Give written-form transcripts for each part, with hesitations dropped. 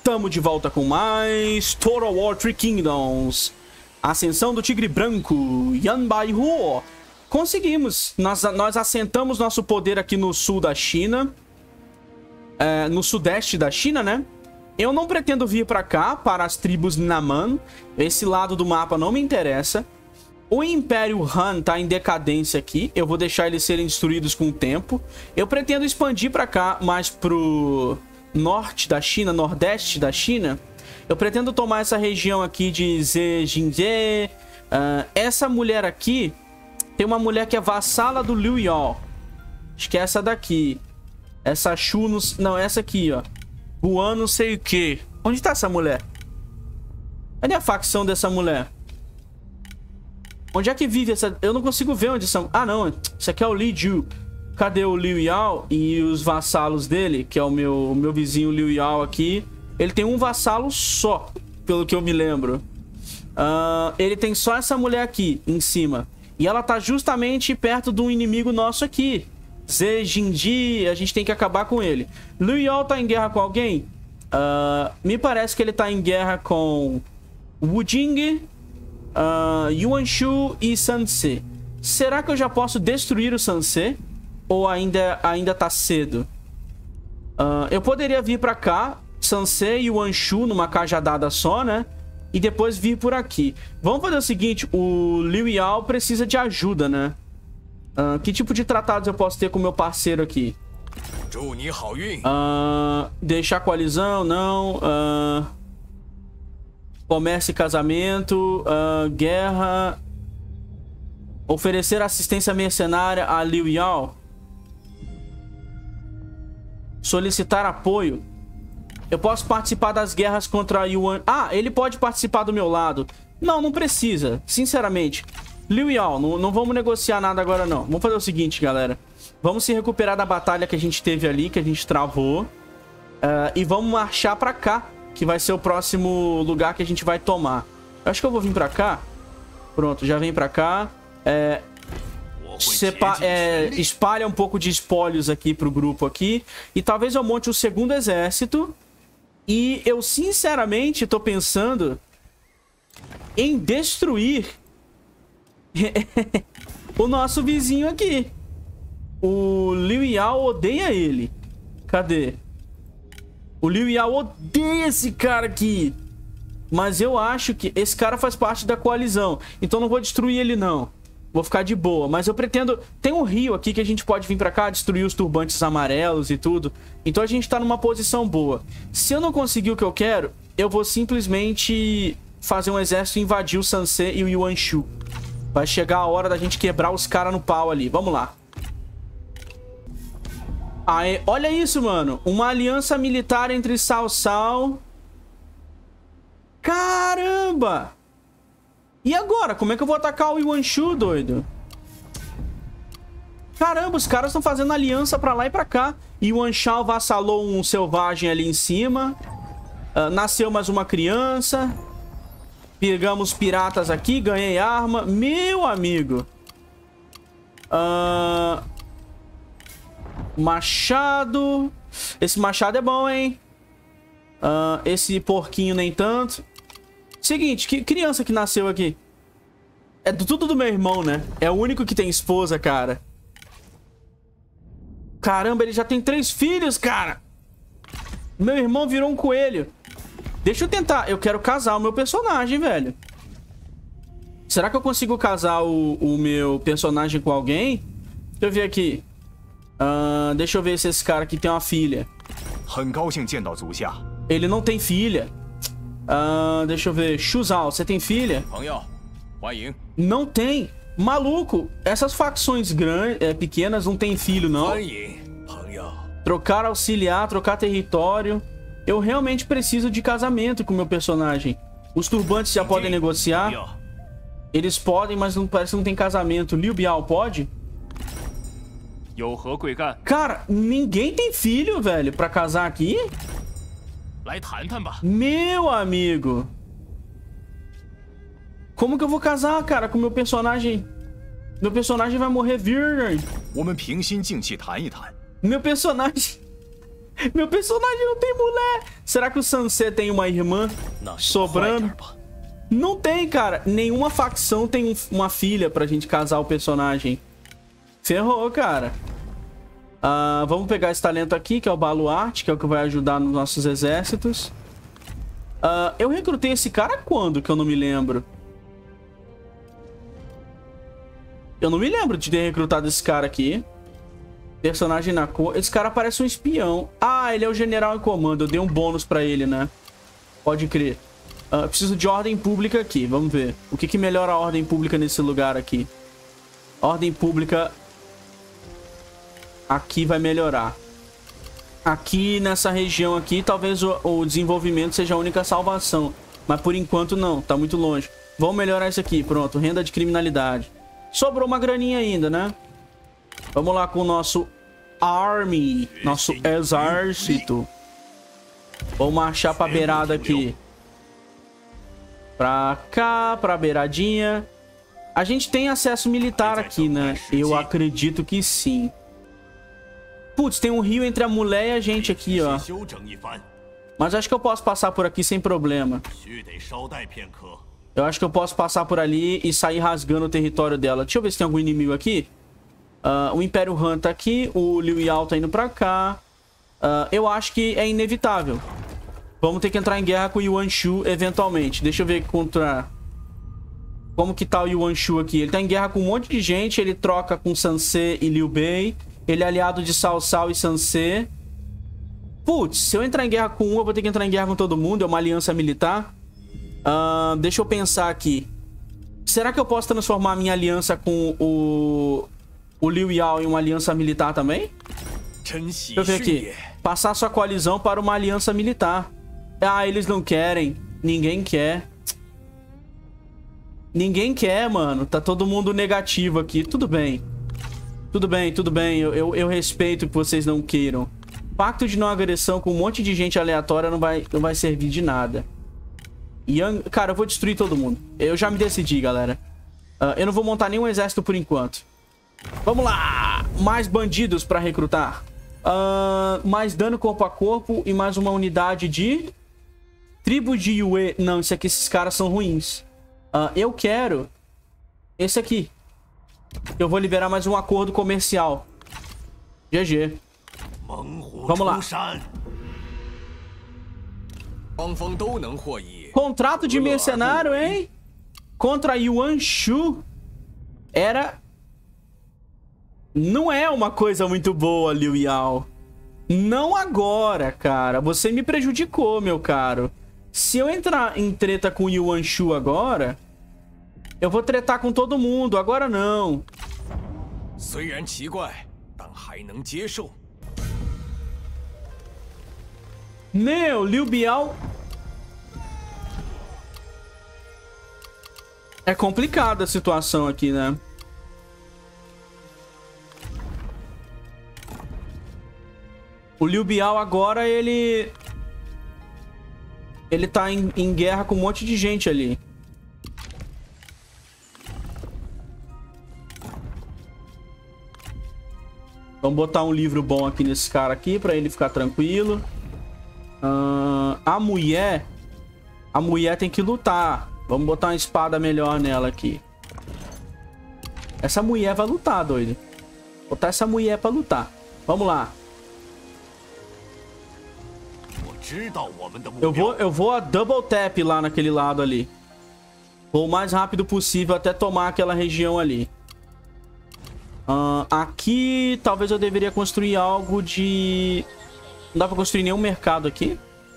Tamo de volta com mais Total War Three Kingdoms. Ascensão do Tigre Branco, Yanbai-Huo. Conseguimos. Nós assentamos nosso poder aqui no sul da China. No sudeste da China, né? Eu não pretendo vir pra cá, para as tribos Naman. Esse lado do mapa não me interessa. O Império Han tá em decadência aqui. Eu vou deixar eles serem destruídos com o tempo. Eu pretendo expandir pra cá, mais pro norte da China, nordeste da China. Eu pretendo tomar essa região aqui de Zhejiang. Essa mulher aqui, tem uma mulher que é vassala do Liu Yao. Acho que é essa daqui. Essa Shu, não, essa aqui, ó. Guan não sei o que. Onde tá essa mulher? Cadê a facção dessa mulher? Onde é que vive essa... Eu não consigo ver onde são... Ah, não. Isso aqui é o Li Ju. Cadê o Liu Yao e os vassalos dele? Que é o meu vizinho Liu Yao aqui. Ele tem um vassalo só, pelo que eu me lembro. Ele tem só essa mulher aqui, em cima. E ela tá justamente perto de um inimigo nosso aqui. Zhejiang, a gente tem que acabar com ele. Liu Yao tá em guerra com alguém? Me parece que ele tá em guerra com Wu Jing, Yuan Shu e Sun Ce. Será que eu já posso destruir o Sun Ce? Ou ainda tá cedo? Eu poderia vir pra cá, Sun Ce e Yuan Shu numa cajadada só, né? E depois vir por aqui. Vamos fazer o seguinte, o Liu Yao precisa de ajuda, né? Que tipo de tratados eu posso ter com o meu parceiro aqui? Deixar a coalizão, não. Comércio e casamento. Guerra. Oferecer assistência mercenária a Liu Yao. Solicitar apoio. Eu posso participar das guerras contra Yuan... ele pode participar do meu lado. Não precisa, sinceramente. Liu Yao, não vamos negociar nada agora, não. Vamos fazer o seguinte, galera. Vamos se recuperar da batalha que a gente teve ali, que a gente travou. E vamos marchar pra cá, que vai ser o próximo lugar que a gente vai tomar. Eu acho que eu vou vir pra cá. Pronto, já vem pra cá. Espalha um pouco de espólios aqui pro grupo aqui. E talvez eu monte o segundo exército. E eu, sinceramente, tô pensando em destruir o nosso vizinho aqui. O Liu Yao odeia ele. Cadê? O Liu Yao odeia esse cara aqui. Mas eu acho que esse cara faz parte da coalizão. Então não vou destruir ele, não. Vou ficar de boa. Mas eu pretendo... Tem um rio aqui que a gente pode vir pra cá, destruir os turbantes amarelos e tudo. Então a gente tá numa posição boa. Se eu não conseguir o que eu quero, eu vou simplesmente fazer um exército e invadir o Sun Ce e o Yuan Shu. Vai chegar a hora da gente quebrar os caras no pau ali. Vamos lá. Olha isso, mano. Uma aliança militar entre Cao Cao. Caramba! E agora? Como é que eu vou atacar o Yuan Shu, doido? Caramba, os caras estão fazendo aliança pra lá e pra cá. Yuan Shao vassalou um selvagem ali em cima. Nasceu mais uma criança. Pegamos piratas aqui, ganhei arma. Meu amigo. Machado. Esse machado é bom, hein? Esse porquinho nem tanto. Seguinte, que criança que nasceu aqui? É tudo do meu irmão, né? É o único que tem esposa, cara. Caramba, ele já tem 3 filhos, cara. Meu irmão virou um coelho. Deixa eu tentar. Eu quero casar o meu personagem, velho. Será que eu consigo casar o meu personagem com alguém? Deixa eu ver aqui. Deixa eu ver se esse cara aqui tem uma filha. Ele não tem filha. Deixa eu ver. Shuzao, você tem filha? Não tem. Maluco, essas facções pequenas não tem filho, não. Trocar auxiliar, trocar território. Eu realmente preciso de casamento com o meu personagem. Os turbantes já podem negociar. Eles podem, mas não parece que não tem casamento. Liu Biao pode? Cara, ninguém tem filho, velho, pra casar aqui? Meu amigo. Como que eu vou casar, cara, com o meu personagem? Meu personagem vai morrer virgem. Meu personagem... Meu personagem não tem mulher. Será que o Sansei tem uma irmã sobrando? Não tem, cara. Nenhuma facção tem uma filha pra gente casar o personagem. Ferrou, cara. Vamos pegar esse talento aqui, que é o Baluarte, que é o que vai ajudar nos nossos exércitos. Eu recrutei esse cara quando, que eu não me lembro. Eu não me lembro de ter recrutado esse cara aqui. Personagem na cor. Esse cara parece um espião. Ah, ele é o general em comando. Eu dei um bônus pra ele, né? Pode crer. Preciso de ordem pública aqui. Vamos ver. O que melhora a ordem pública nesse lugar aqui? Ordem pública... Aqui vai melhorar. Aqui nessa região aqui, talvez o desenvolvimento seja a única salvação. Mas por enquanto não, tá muito longe. Vamos melhorar isso aqui, pronto. Renda de criminalidade. Sobrou uma graninha ainda, né? Vamos lá com o nosso Army. Nosso exército. Vamos marchar pra beirada aqui. Pra cá, pra beiradinha. A gente tem acesso militar aqui, né? Eu acredito que sim. Putz, tem um rio entre a mulher e a gente aqui, ó. Mas acho que eu posso passar por aqui sem problema. Eu acho que eu posso passar por ali e sair rasgando o território dela. Deixa eu ver se tem algum inimigo aqui. O Império Han tá aqui. O Liu Yao tá indo pra cá. Eu acho que é inevitável. Vamos ter que entrar em guerra com o Yuan Shu eventualmente. Deixa eu ver contra... Como que tá o Yuan Shu aqui? Ele tá em guerra com um monte de gente. Ele troca com Sansei e Liu Bei. Ele é aliado de Cao Cao e Sansei. Putz, se eu entrar em guerra com um, eu vou ter que entrar em guerra com todo mundo. É uma aliança militar. Deixa eu pensar aqui. Será que eu posso transformar a minha aliança com o Liu Yao em uma aliança militar também? Deixa eu ver aqui. Passar sua coalizão para uma aliança militar. Ah, eles não querem. Ninguém quer. Ninguém quer, mano. Tá todo mundo negativo aqui. Tudo bem. Tudo bem, tudo bem. Eu respeito que vocês não queiram. Pacto de não agressão com um monte de gente aleatória não vai servir de nada. Cara, eu vou destruir todo mundo. Eu já me decidi, galera. Eu não vou montar nenhum exército por enquanto. Vamos lá! Mais bandidos pra recrutar. Mais dano corpo a corpo e mais uma unidade de... Tribo de Yue. Não, isso aqui, esses caras são ruins. Eu quero... Esse aqui. Eu vou liberar mais um acordo comercial. GG. Vamos lá. Contrato de mercenário, hein? Contra Yuan Shu. Não é uma coisa muito boa, Liu Yao. Não agora, cara. Você me prejudicou, meu caro. Se eu entrar em treta com Yuan Shu agora... Eu vou tretar com todo mundo, agora não. Meu, Liu Biao... É complicada a situação aqui, né? O Liu Biao agora, ele tá em guerra com um monte de gente ali. Vamos botar um livro bom aqui nesse cara aqui, pra ele ficar tranquilo. A mulher tem que lutar. Vamos botar uma espada melhor nela aqui. Essa mulher vai lutar, doido. Botar essa mulher pra lutar. Vamos lá. Eu vou a double tap lá naquele lado ali. Vou o mais rápido possível até tomar aquela região ali. Aqui, talvez eu deveria construir algo de... Não dá pra construir nenhum mercado aqui.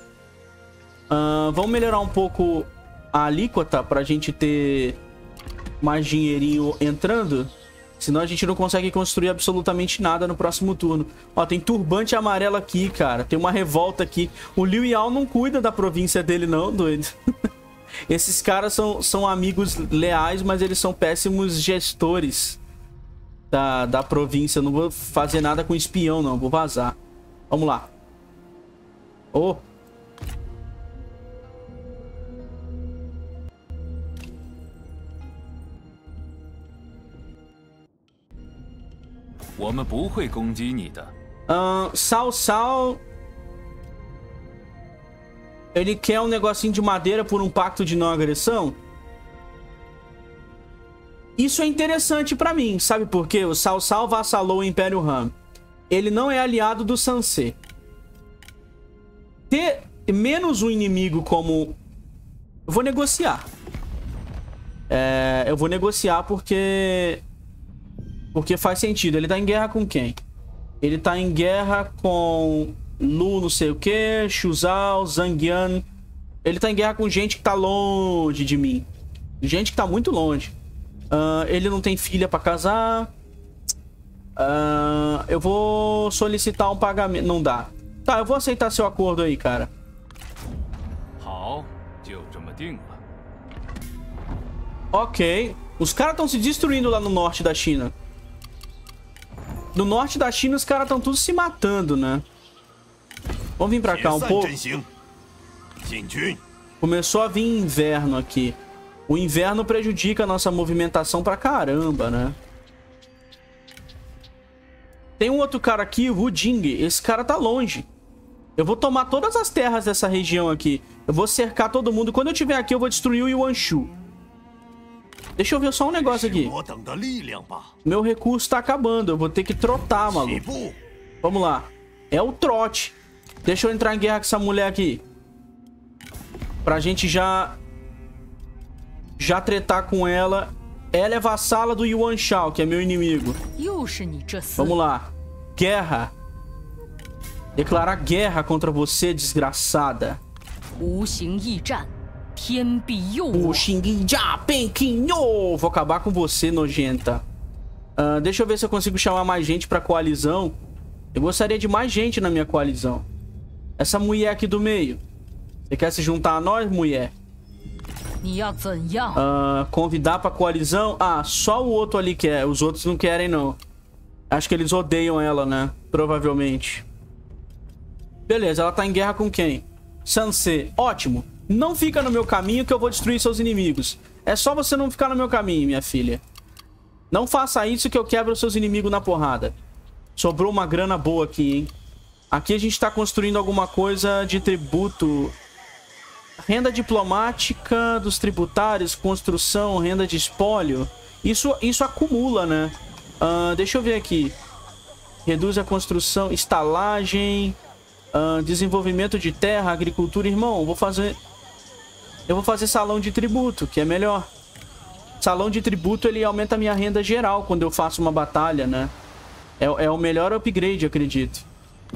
Vamos melhorar um pouco a alíquota pra gente ter mais dinheirinho entrando. Senão a gente não consegue construir absolutamente nada no próximo turno. Ó, tem turbante amarelo aqui, cara. Tem uma revolta aqui. O Liu Yao não cuida da província dele não, doido. Esses caras são amigos leais, mas eles são péssimos gestores da província. Eu não vou fazer nada com espião, não. Vou vazar. Vamos lá. Oh. Cao Cao Ele quer um negocinho de madeira por um pacto de não agressão. Isso é interessante pra mim, sabe por quê? O Cao Cao vassalou o Império Han. Ele não é aliado do Sansei. Ter menos um inimigo como... Eu vou negociar. Eu vou negociar porque faz sentido. Ele tá em guerra com quem? Ele tá em guerra com Lu não sei o que, Xu Zhao, Zhang Yan. Ele tá em guerra com gente que tá longe de mim. Gente que tá muito longe. Ele não tem filha pra casar. Eu vou solicitar um pagamento. Não dá. Tá, eu vou aceitar seu acordo aí, cara. Ok. Os caras estão se destruindo lá no norte da China. No norte da China, os caras estão todos se matando, né? Vamos vir pra cá um pouco. Começou a vir inverno aqui. O inverno prejudica a nossa movimentação pra caramba, né? Tem um outro cara aqui, o Wu Jing. Esse cara tá longe. Eu vou tomar todas as terras dessa região aqui. Eu vou cercar todo mundo. Quando eu estiver aqui, eu vou destruir o Yuanshu. Deixa eu ver só um negócio aqui. Meu recurso tá acabando. Eu vou ter que trotar, maluco. Vamos lá. É o trote. Deixa eu entrar em guerra com essa mulher aqui. Pra gente já tretar com ela. Ela é vassala do Yuan Shao, que é meu inimigo. Vamos lá. Guerra. Declarar guerra contra você, desgraçada. Vou acabar com você, nojenta. Deixa eu ver se eu consigo chamar mais gente pra coalizão. Eu gostaria de mais gente na minha coalizão. Essa mulher aqui do meio. Você quer se juntar a nós, mulher? Convidar pra coalizão? Ah, só o outro ali quer. Os outros não querem, não. Acho que eles odeiam ela, né? Provavelmente. Beleza, ela tá em guerra com quem? Sansei. Ótimo. Não fica no meu caminho que eu vou destruir seus inimigos. É só você não ficar no meu caminho, minha filha. Não faça isso que eu quebro os seus inimigos na porrada. Sobrou uma grana boa aqui, hein? Aqui a gente tá construindo alguma coisa de tributo. Renda diplomática dos tributários, construção, renda de espólio. Isso acumula, né? Deixa eu ver aqui. Reduz a construção, estalagem, desenvolvimento de terra, agricultura. Irmão, eu vou fazer salão de tributo, que é melhor. Salão de tributo, ele aumenta a minha renda geral quando eu faço uma batalha, né? É o melhor upgrade, acredito.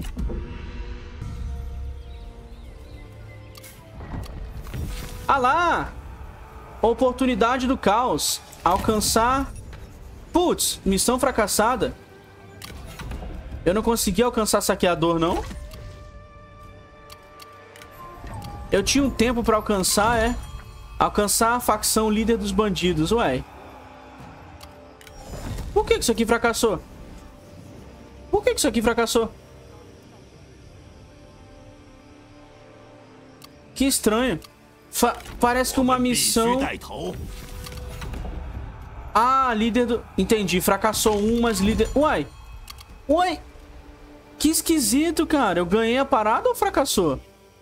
Ah lá! Oportunidade do caos. Alcançar... Putz, missão fracassada. Eu não consegui alcançar saqueador, não? Eu tinha um tempo pra alcançar, Alcançar a facção líder dos bandidos, ué. Por que isso aqui fracassou? Por que isso aqui fracassou? Que estranho. Parece que uma missão... Ah, líder do... Entendi, fracassou um, mas líder... Uai. Uai. Que esquisito, cara. Eu ganhei a parada ou fracassou?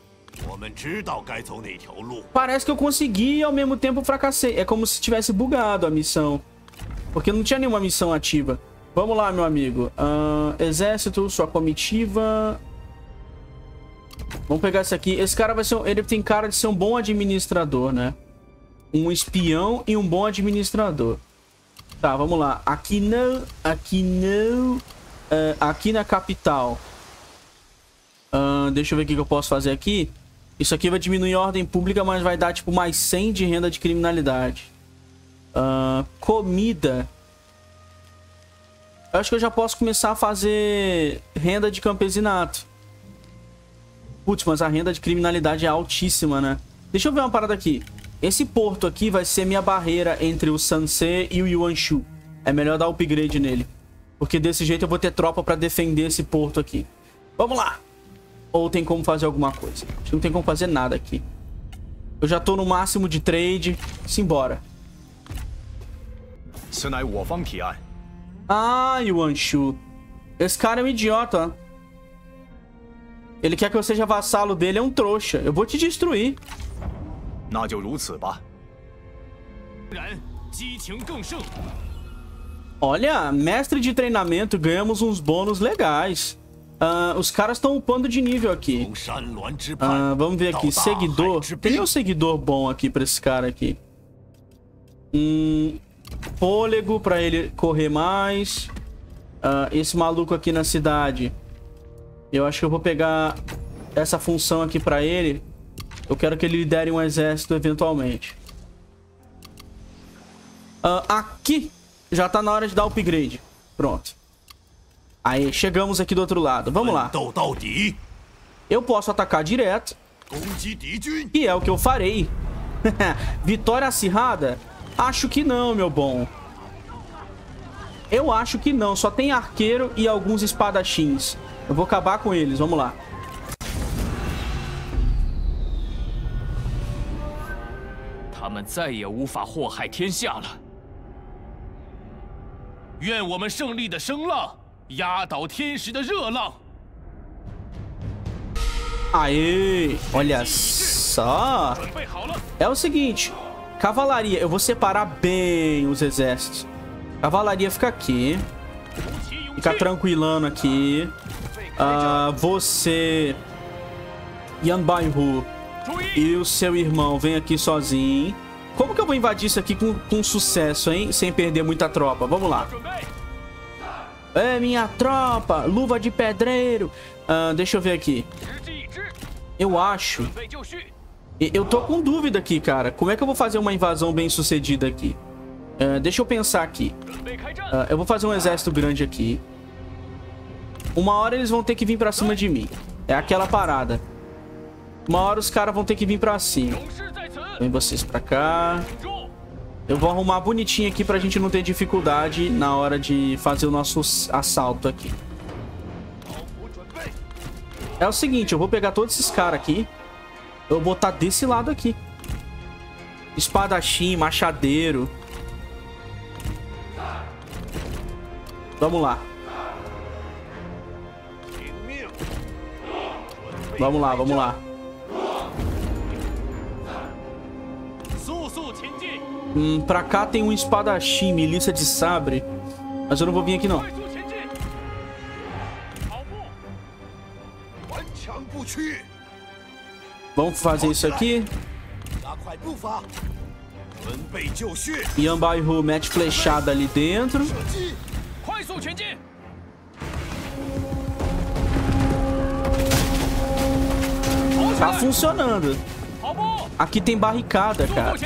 Parece que eu consegui e ao mesmo tempo fracassei. É como se tivesse bugado a missão. Porque não tinha nenhuma missão ativa. Vamos lá, meu amigo. Exército, sua comitiva... Vamos pegar esse aqui. Esse cara vai ser... Ele tem cara de ser um bom administrador, né? Um espião e um bom administrador. Tá, vamos lá. Aqui não. Aqui não. Aqui na capital. Deixa eu ver o que eu posso fazer aqui. Isso aqui vai diminuir a ordem pública, mas vai dar tipo mais 100 de renda de criminalidade. Comida. Eu acho que eu já posso começar a fazer renda de campesinato. Putz, mas a renda de criminalidade é altíssima, né? Deixa eu ver uma parada aqui. Esse porto aqui vai ser minha barreira entre o Sansei e o Yuanshu. É melhor dar upgrade nele. Porque desse jeito eu vou ter tropa pra defender esse porto aqui. Vamos lá! Ou tem como fazer alguma coisa? Acho que não tem como fazer nada aqui. Eu já tô no máximo de trade. Simbora. Ah, Yuanshu. Esse cara é um idiota, ó. Ele quer que eu seja vassalo dele, é um trouxa. Eu vou te destruir. 那就如此吧。 Olha, mestre de treinamento, ganhamos uns bônus legais. Os caras estão upando de nível aqui. Vamos ver aqui, seguidor. Tem nenhum seguidor bom aqui pra esse cara aqui. Fôlego pra ele correr mais. Esse maluco aqui na cidade. Eu acho que eu vou pegar essa função aqui pra ele. Eu quero que ele lidere um exército eventualmente. Aqui já tá na hora de dar upgrade. Pronto. Aí, chegamos aqui do outro lado. Vamos lá. Eu posso atacar direto. E é o que eu farei. Vitória acirrada? Acho que não, meu bom. Eu acho que não. Só tem arqueiro e alguns espadachins. Eu vou acabar com eles. Vamos lá. Aê, olha só. É o seguinte, cavalaria, eu vou separar bem os exércitos. Cavalaria fica aqui. Fica tranquilando aqui. Você, Yan Baihu, e o seu irmão vem aqui sozinho. Como que eu vou invadir isso aqui com sucesso, hein? Sem perder muita tropa. Vamos lá. É, minha tropa. Luva de pedreiro. Deixa eu ver aqui. Eu acho... Eu tô com dúvida aqui, cara. Como é que eu vou fazer uma invasão bem sucedida aqui? Deixa eu pensar aqui. Eu vou fazer um exército grande aqui. Uma hora eles vão ter que vir pra cima de mim. É aquela parada. Uma hora os caras vão ter que vir pra cima. Vem vocês pra cá. Eu vou arrumar bonitinho aqui pra gente não ter dificuldade na hora de fazer o nosso assalto aqui. É o seguinte, eu vou pegar todos esses caras aqui. Eu vou botar desse lado aqui. Espadachim, machadeiro. Vamos lá. Vamos lá, vamos lá. Pra cá tem um espadachim, milícia de sabre. Mas eu não vou vir aqui, não. Vamos fazer isso aqui. Yan Baihu mete flechada ali dentro. Tá funcionando. Aqui tem barricada, cara.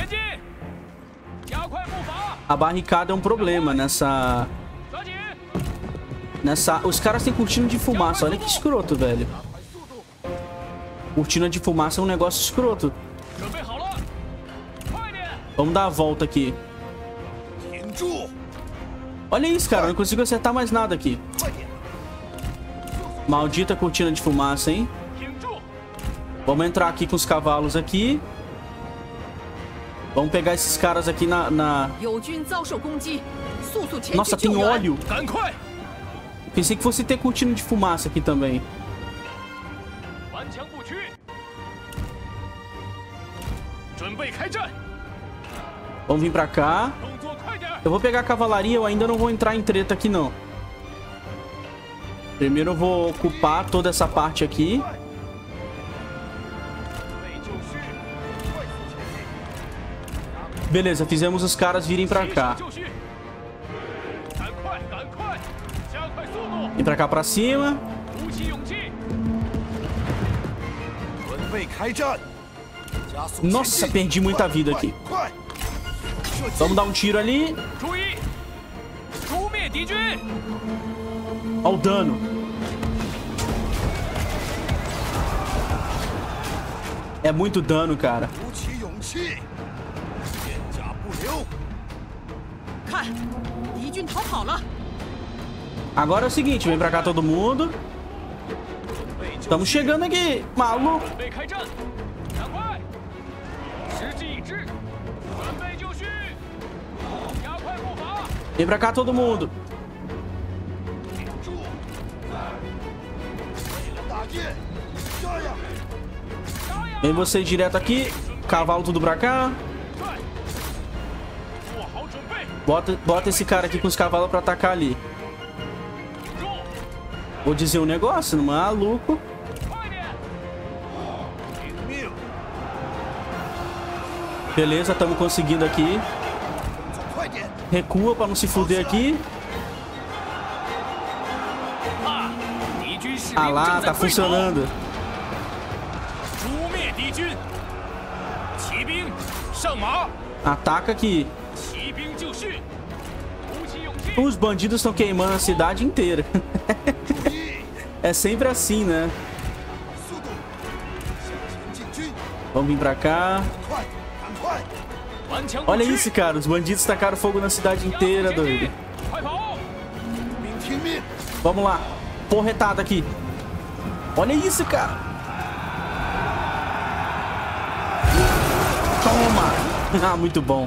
A barricada é um problema nessa... Os caras têm cortina de fumaça. Olha que escroto, velho. Cortina de fumaça é um negócio escroto. Vamos dar a volta aqui. Olha isso, cara. Eu não consigo acertar mais nada aqui. Maldita cortina de fumaça, hein? Vamos entrar aqui com os cavalos aqui. Vamos pegar esses caras aqui na... Nossa, tem óleo. Pensei que fosse ter cortina de fumaça aqui também. Vamos vir pra cá. Eu vou pegar a cavalaria. Eu ainda não vou entrar em treta aqui, não. Primeiro eu vou ocupar toda essa parte aqui. Beleza, fizemos os caras virem pra cá. Vem pra cá pra cima. Nossa, perdi muita vida aqui. Vamos dar um tiro ali. Olha o dano. É muito dano, cara. Agora é o seguinte, vem pra cá todo mundo. Estamos chegando aqui, maluco. Vem pra cá todo mundo. Vem você direto aqui. Cavalo tudo pra cá. Bota esse cara aqui com os cavalos pra atacar ali. Vou dizer um negócio, maluco. Beleza, estamos conseguindo aqui. Recua pra não se fuder aqui. Ah lá, tá funcionando. Ataca aqui. Os bandidos estão queimando a cidade inteira. É sempre assim, né? Vamos vir pra cá. Olha isso, cara. Os bandidos tacaram fogo na cidade inteira, doido. Vamos lá. Porretada aqui. Olha isso, cara. Toma. Ah, muito bom.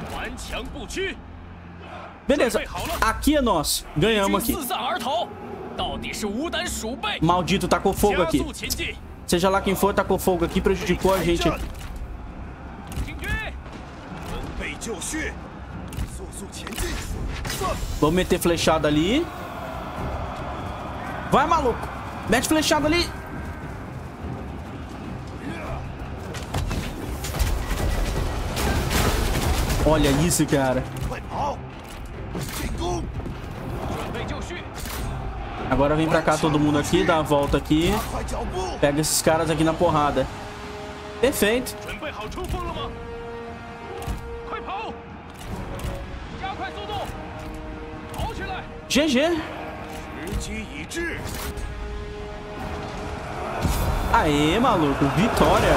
Beleza. Aqui é nosso. Ganhamos aqui. Maldito tacou fogo aqui. Seja lá quem for, tacou fogo aqui. Prejudicou a gente. Vamos meter flechada ali. Vai, maluco. Mete flechada ali. Olha isso, cara. Agora vem pra cá todo mundo aqui. Dá a volta aqui. Pega esses caras aqui na porrada. Perfeito. GG. Aê, maluco. Vitória.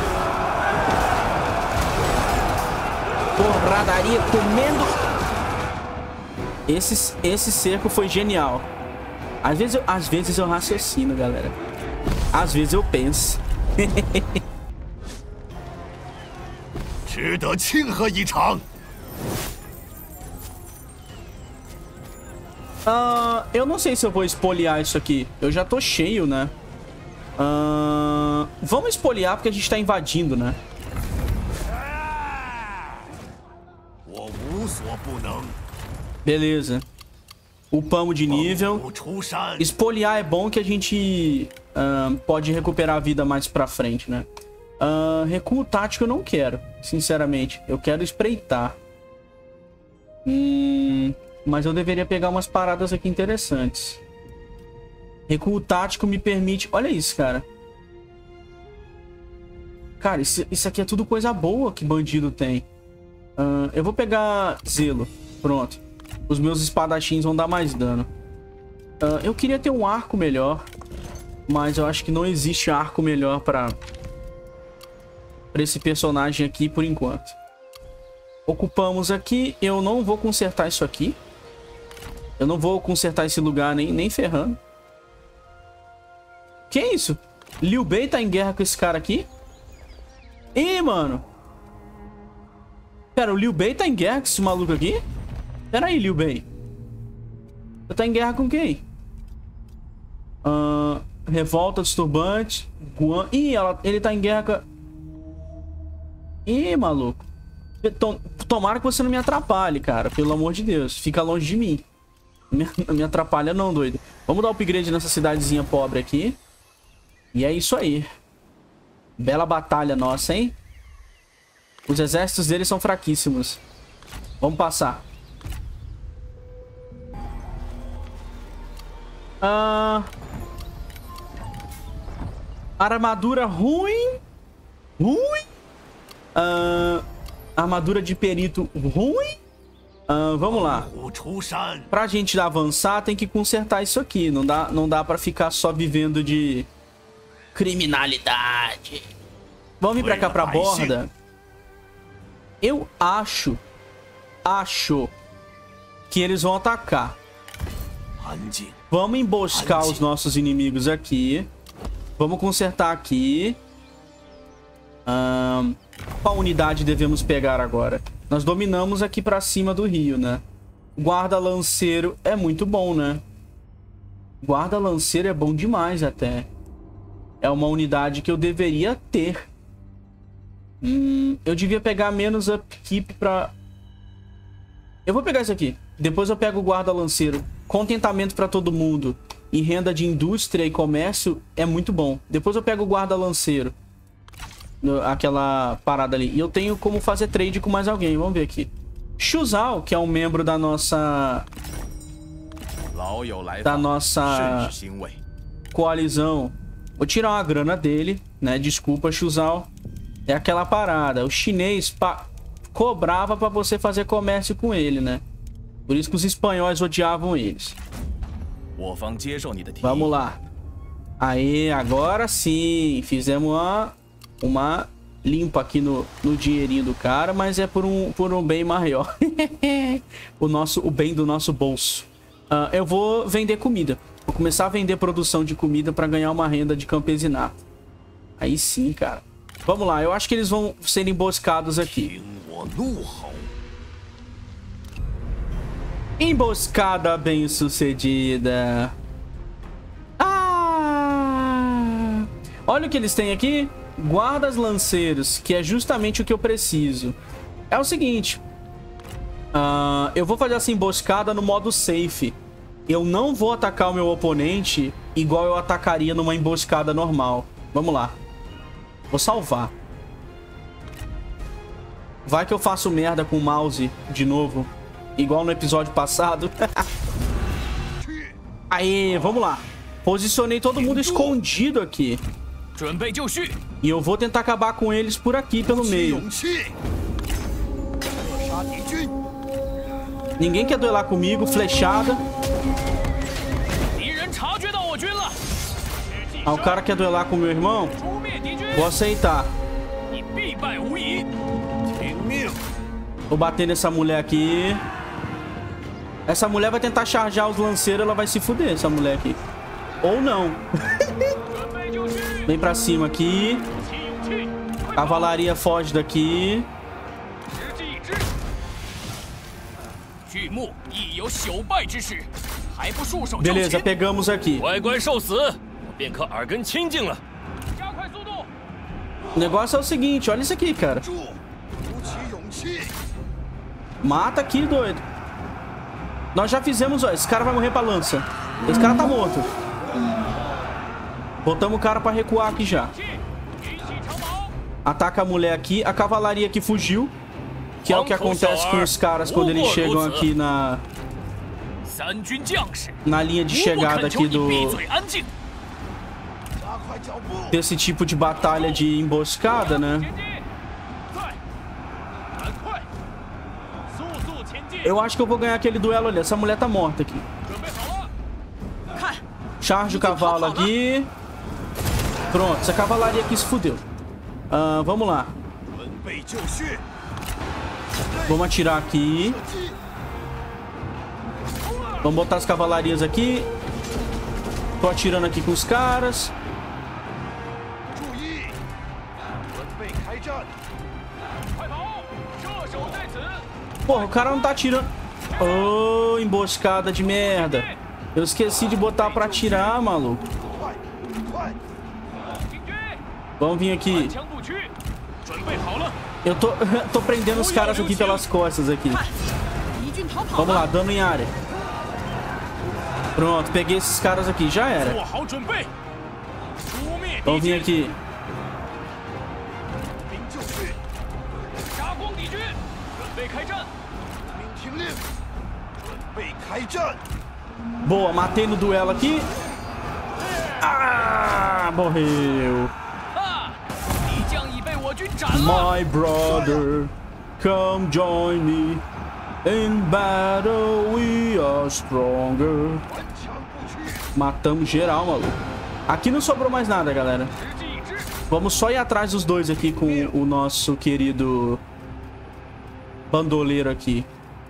Porradaria comendo. Esse cerco foi genial. Às vezes eu raciocino, galera. Às vezes eu penso. Eu não sei se eu vou espoliar isso aqui. Eu já tô cheio, né? Vamos espoliar porque a gente tá invadindo, né? Beleza. Upamos de nível. Espoliar é bom que a gente pode recuperar a vida mais pra frente, né? Recuo tático eu não quero, sinceramente. Eu quero espreitar. Mas eu deveria pegar umas paradas aqui interessantes. Recuo tático me permite... Olha isso, cara. Cara, isso aqui é tudo coisa boa que bandido tem. Eu vou pegar zelo. Pronto. Os meus espadachins vão dar mais dano. Eu queria ter um arco melhor. Mas eu acho que não existe arco melhor pra esse personagem aqui por enquanto. Ocupamos aqui. Eu não vou consertar isso aqui. Eu não vou consertar esse lugar nem ferrando. Que isso? Liu Bei tá em guerra com esse cara aqui? Ih, mano. Pera, o Liu Bei tá em guerra com esse maluco aqui? Pera aí, Liu Bei. Você tá em guerra com quem? Revolta, disturbante. Guan... Ih, ele tá em guerra com... Ih, maluco. Tomara que você não me atrapalhe, cara. Pelo amor de Deus. Fica longe de mim. Não me atrapalha não, doido. Vamos dar upgrade nessa cidadezinha pobre aqui. E é isso aí. Bela batalha nossa, hein? Os exércitos deles são fraquíssimos. Vamos passar. Armadura ruim. Armadura de perito ruim. Vamos lá. Pra gente avançar, tem que consertar isso aqui. Não dá pra ficar só vivendo de criminalidade. Vamos vir pra cá, pra borda. Eu acho que eles vão atacar. Vamos emboscar os nossos inimigos aqui. Vamos consertar aqui. Qual unidade devemos pegar agora? Nós dominamos aqui pra cima do rio, né? Guarda-lanceiro é muito bom, né? Guarda-lanceiro é bom demais até. É uma unidade que eu deveria ter. Eu devia pegar menos upkeep pra... Eu vou pegar isso aqui. Depois eu pego o guarda-lanceiro. Contentamento pra todo mundo e renda de indústria e comércio é muito bom. Depois eu pego o guarda-lanceiro. Aquela parada ali. E eu tenho como fazer trade com mais alguém. Vamos ver aqui. Shuzal, que é um membro da nossa... coalizão. Vou tirar uma grana dele, né? Desculpa, Shuzal. É aquela parada. O chinês cobrava pra você fazer comércio com ele, né? Por isso que os espanhóis odiavam eles. Vamos lá. Aí, agora sim. Fizemos uma limpa aqui no dinheirinho do cara, mas é por um bem maior. o bem do nosso bolso. Eu vou vender comida. Vou começar a vender produção de comida pra ganhar uma renda de campesinato. Aí sim, cara. Vamos lá, eu acho que eles vão ser emboscados aqui. Emboscada bem sucedida. Olha o que eles têm aqui. Guardas lanceiros, que é justamente o que eu preciso. É o seguinte. Eu vou fazer essa emboscada no modo safe. Eu não vou atacar o meu oponente igual eu atacaria numa emboscada normal. Vamos lá. Vou salvar. Vai que eu faço merda com o mouse de novo. Igual no episódio passado. Aê, vamos lá. Posicionei todo mundo escondido aqui. E eu vou tentar acabar com eles por aqui, pelo meio. Ninguém quer duelar comigo, flechada. O cara quer duelar com o meu irmão? Vou aceitar. Vou bater nessa mulher aqui. Essa mulher vai tentar charjar os lanceiros, ela vai se fuder, essa mulher aqui. Ou não. Vem pra cima aqui. Cavalaria foge daqui. Beleza, pegamos aqui. O negócio é o seguinte, olha isso aqui, cara. Mata aqui, doido. Nós já fizemos, ó. Esse cara vai morrer pra lança. Esse cara tá morto. Botamos o cara pra recuar aqui já. Ataca a mulher aqui. A cavalaria que fugiu. Que é o que acontece com os caras quando eles chegam aqui na linha de chegada aqui desse tipo de batalha de emboscada, né? Eu acho que eu vou ganhar aquele duelo ali. Essa mulher tá morta aqui. Charge o cavalo aqui. Pronto, essa cavalaria aqui se fudeu. Vamos lá. Vamos atirar aqui. Vamos botar as cavalarias aqui. Tô atirando aqui com os caras. Porra, o cara não tá atirando. Oh, emboscada de merda. Eu esqueci de botar pra atirar, maluco. Vamos vir aqui. Eu tô prendendo os caras aqui pelas costas aqui. Vamos lá, dano em área. Pronto, peguei esses caras aqui, já era. Vamos vir aqui. Boa, matei no duelo aqui. Morreu. My brother, come join me. In battle we are stronger. Matamos geral, maluco. Aqui não sobrou mais nada, galera. Vamos só ir atrás dos dois aqui com o nosso querido bandoleiro aqui.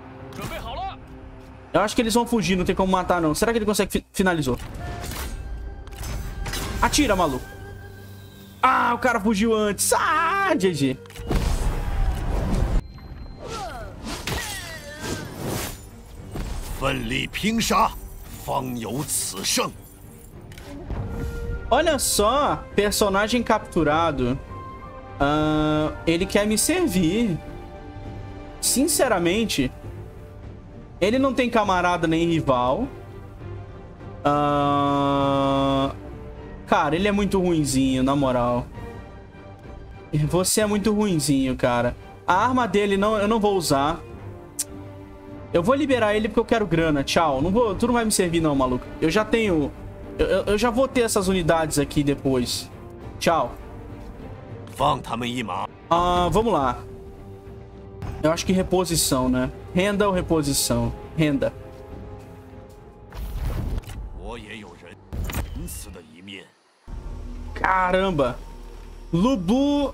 Eu acho que eles vão fugir, não tem como matar não. Será que ele consegue? Finalizou. Atira, maluco. O cara fugiu antes. GG. Olha só, personagem capturado. Ele quer me servir. Sinceramente, ele não tem camarada nem rival. Cara, ele é muito ruinzinho, na moral. Você é muito ruinzinho, cara. A arma dele eu não vou usar. Eu vou liberar ele porque eu quero grana. Tchau. Tu não vai me servir não, maluco. Eu já tenho... Eu já vou ter essas unidades aqui depois. Tchau. Vamos lá. Eu acho que reposição, né? Renda ou reposição? Renda. Caramba. Lu Bu...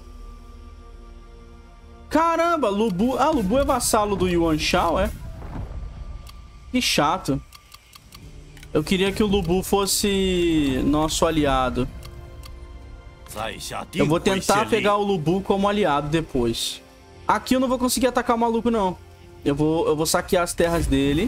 Caramba, Lu Bu... Lu Bu é vassalo do Yuan Shao, é? Que chato. Eu queria que o Lu Bu fosse nosso aliado. Eu vou tentar pegar o Lu Bu como aliado depois. Aqui eu não vou conseguir atacar o maluco, não. Eu vou saquear as terras dele.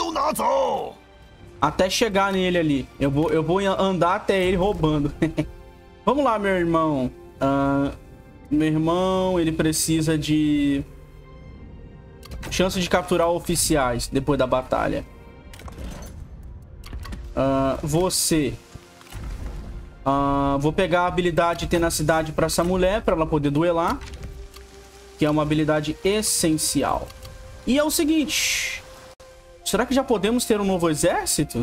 Até chegar nele ali. Eu vou andar até ele roubando. Vamos lá, meu irmão. Meu irmão, ele precisa de... chance de capturar oficiais depois da batalha. Você. Vou pegar a habilidade de tenacidade pra essa mulher, pra ela poder duelar. Que é uma habilidade essencial. E é o seguinte. Será que já podemos ter um novo exército?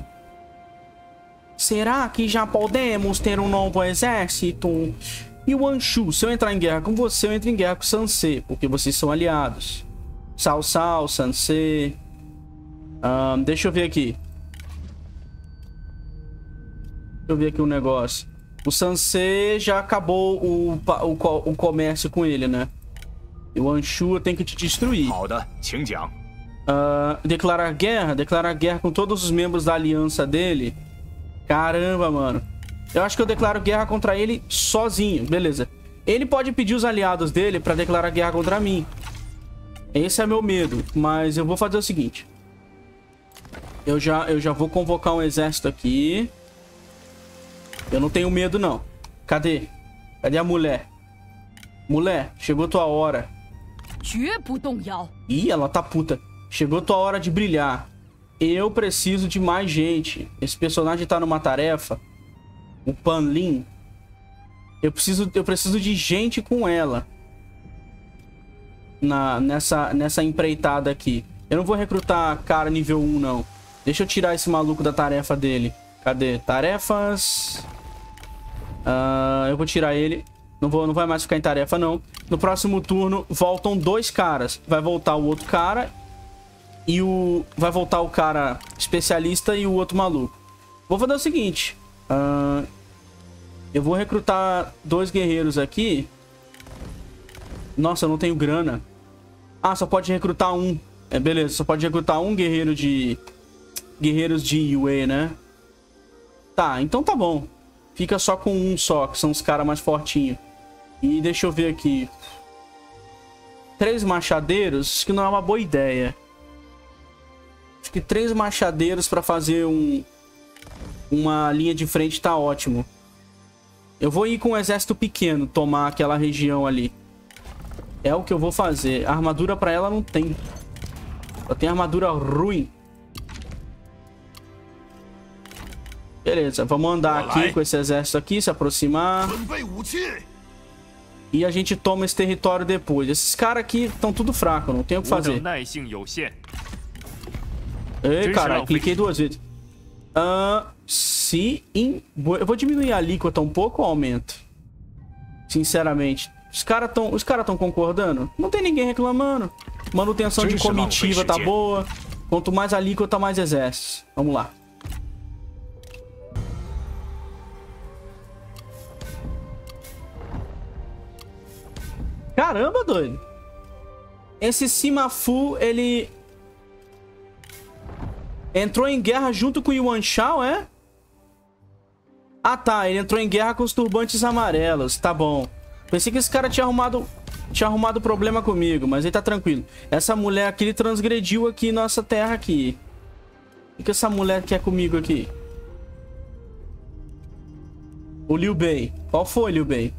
Será que já podemos ter um novo exército? E o Anshu, se eu entrar em guerra com você, eu entro em guerra com o Sansei, porque vocês são aliados. Cao Cao, Sansei. Deixa eu ver aqui. Deixa eu ver aqui um negócio. O Sansei já acabou o comércio com ele, né? E o Anshu eu tenho que te destruir. Declarar guerra? Declarar guerra com todos os membros da aliança dele. Caramba, mano. Eu acho que eu declaro guerra contra ele sozinho. Beleza. Ele pode pedir os aliados dele pra declarar guerra contra mim. Esse é meu medo. Mas eu vou fazer o seguinte. Eu já vou convocar um exército aqui. Eu não tenho medo, não. Cadê? Cadê a mulher? Mulher, chegou tua hora. Ih, ela tá puta. Chegou tua hora de brilhar. Eu preciso de mais gente. Esse personagem tá numa tarefa. O Pan Lin. Eu preciso de gente com ela. Nessa empreitada aqui. Eu não vou recrutar cara nível 1, não. Deixa eu tirar esse maluco da tarefa dele. Cadê? Tarefas. Eu vou tirar ele. Não vai mais ficar em tarefa, não. No próximo turno, voltam 2 caras. Vai voltar o outro cara. Vai voltar o cara especialista e o outro maluco. Vou fazer o seguinte. Eu vou recrutar 2 guerreiros aqui. Nossa, eu não tenho grana. Só pode recrutar um. Beleza, só pode recrutar um guerreiro de... guerreiros de Yue, né? Tá, então tá bom. Fica só com um só, que são os caras mais fortinhos. E deixa eu ver aqui. 3 machadeiros, acho que não é uma boa ideia. Acho que 3 machadeiros pra fazer uma linha de frente tá ótimo. Eu vou ir com um exército pequeno, tomar aquela região ali. É o que eu vou fazer. A armadura pra ela não tem. Só tem armadura ruim. Beleza, vamos andar aqui com esse exército aqui, se aproximar. E a gente toma esse território depois. Esses caras aqui estão tudo fracos, não tem o que fazer. Ei, caralho, cliquei 2 vezes. Eu vou diminuir a alíquota um pouco ou aumento? Sinceramente. Os caras tão concordando? Não tem ninguém reclamando. Manutenção de comitiva tá boa. Quanto mais alíquota, mais exércitos. Vamos lá. Caramba, doido. Esse Sima Fu, ele... entrou em guerra junto com o Yuan Shao, é? Tá. Ele entrou em guerra com os turbantes amarelos. Tá bom. Pensei que esse cara tinha arrumado problema comigo, mas ele tá tranquilo. Essa mulher aqui, ele transgrediu aqui nossa terra aqui. O que essa mulher quer comigo aqui? O Liu Bei. Qual foi, Liu Bei?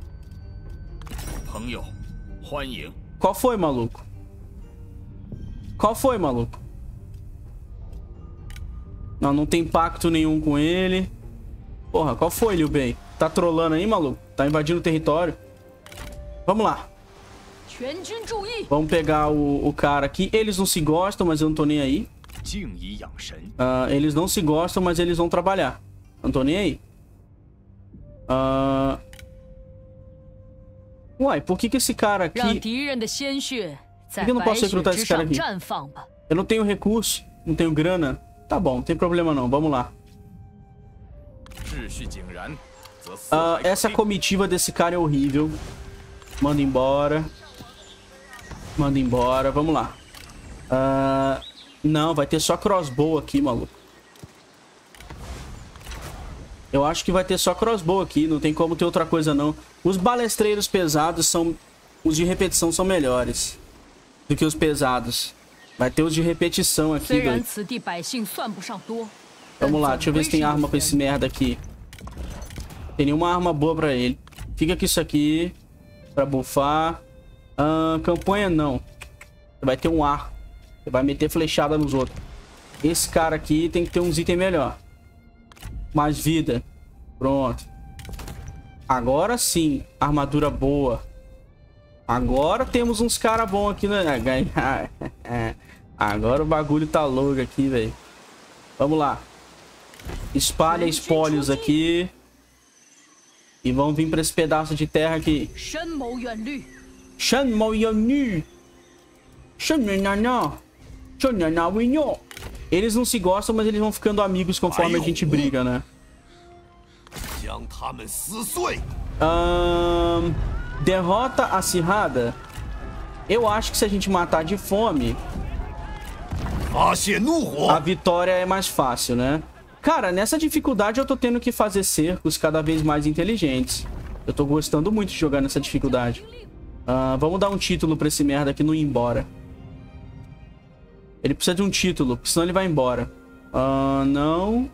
朋友，欢迎。 Qual foi, maluco? Qual foi, maluco? Não, não tem pacto nenhum com ele. Porra, qual foi, Liu Bei? Tá trolando aí, maluco? Tá invadindo o território? Vamos lá. Vamos pegar o cara aqui. Eles não se gostam, mas eu não tô nem aí. Eles não se gostam, mas eles vão trabalhar. Não tô nem aí. Uai, por que esse cara aqui... Por que eu não posso recrutar esse cara aqui? Eu não tenho recurso, não tenho grana. Tá bom, não tem problema não, vamos lá. Essa comitiva desse cara é horrível. Manda embora. Manda embora, vamos lá. Não, vai ter só crossbow aqui, maluco. Eu acho que vai ter só crossbow aqui, não tem como ter outra coisa não. Os balestreiros pesados são... Os de repetição são melhores do que os pesados. Vai ter os de repetição aqui, doido. Vamos lá, deixa eu ver se tem arma pra esse merda aqui. Tem nenhuma arma boa pra ele. Fica com isso aqui pra buffar. Campanha não. Você vai ter um arco. Você vai meter flechada nos outros. Esse cara aqui tem que ter uns itens melhor. Mais vida. Pronto. Agora sim. Armadura boa. Agora temos uns caras bons aqui, né? Agora o bagulho tá louco aqui, velho. Vamos lá. Espalha espólios aqui. E vamos vir pra esse pedaço de terra aqui. Eles não se gostam, mas eles vão ficando amigos conforme a gente briga, né? Derrota acirrada. Eu acho que se a gente matar de fome, a vitória é mais fácil, né? Cara, nessa dificuldade eu tô tendo que fazer cercos cada vez mais inteligentes. Eu tô gostando muito de jogar nessa dificuldade. Vamos dar um título pra esse merda aqui não ir embora. Ele precisa de um título, porque senão ele vai embora. Não.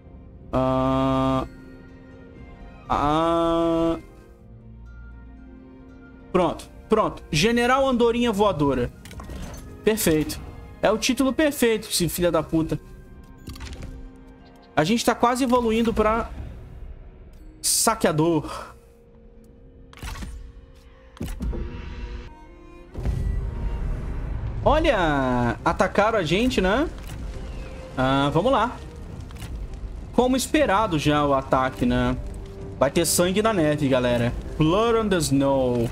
Pronto, pronto. General Andorinha Voadora. Perfeito. É o título perfeito, esse filho da puta. A gente tá quase evoluindo pra saqueador. Olha, atacaram a gente, né? Vamos lá. Como esperado já o ataque, né? Vai ter sangue na neve, galera. Blood on the snow.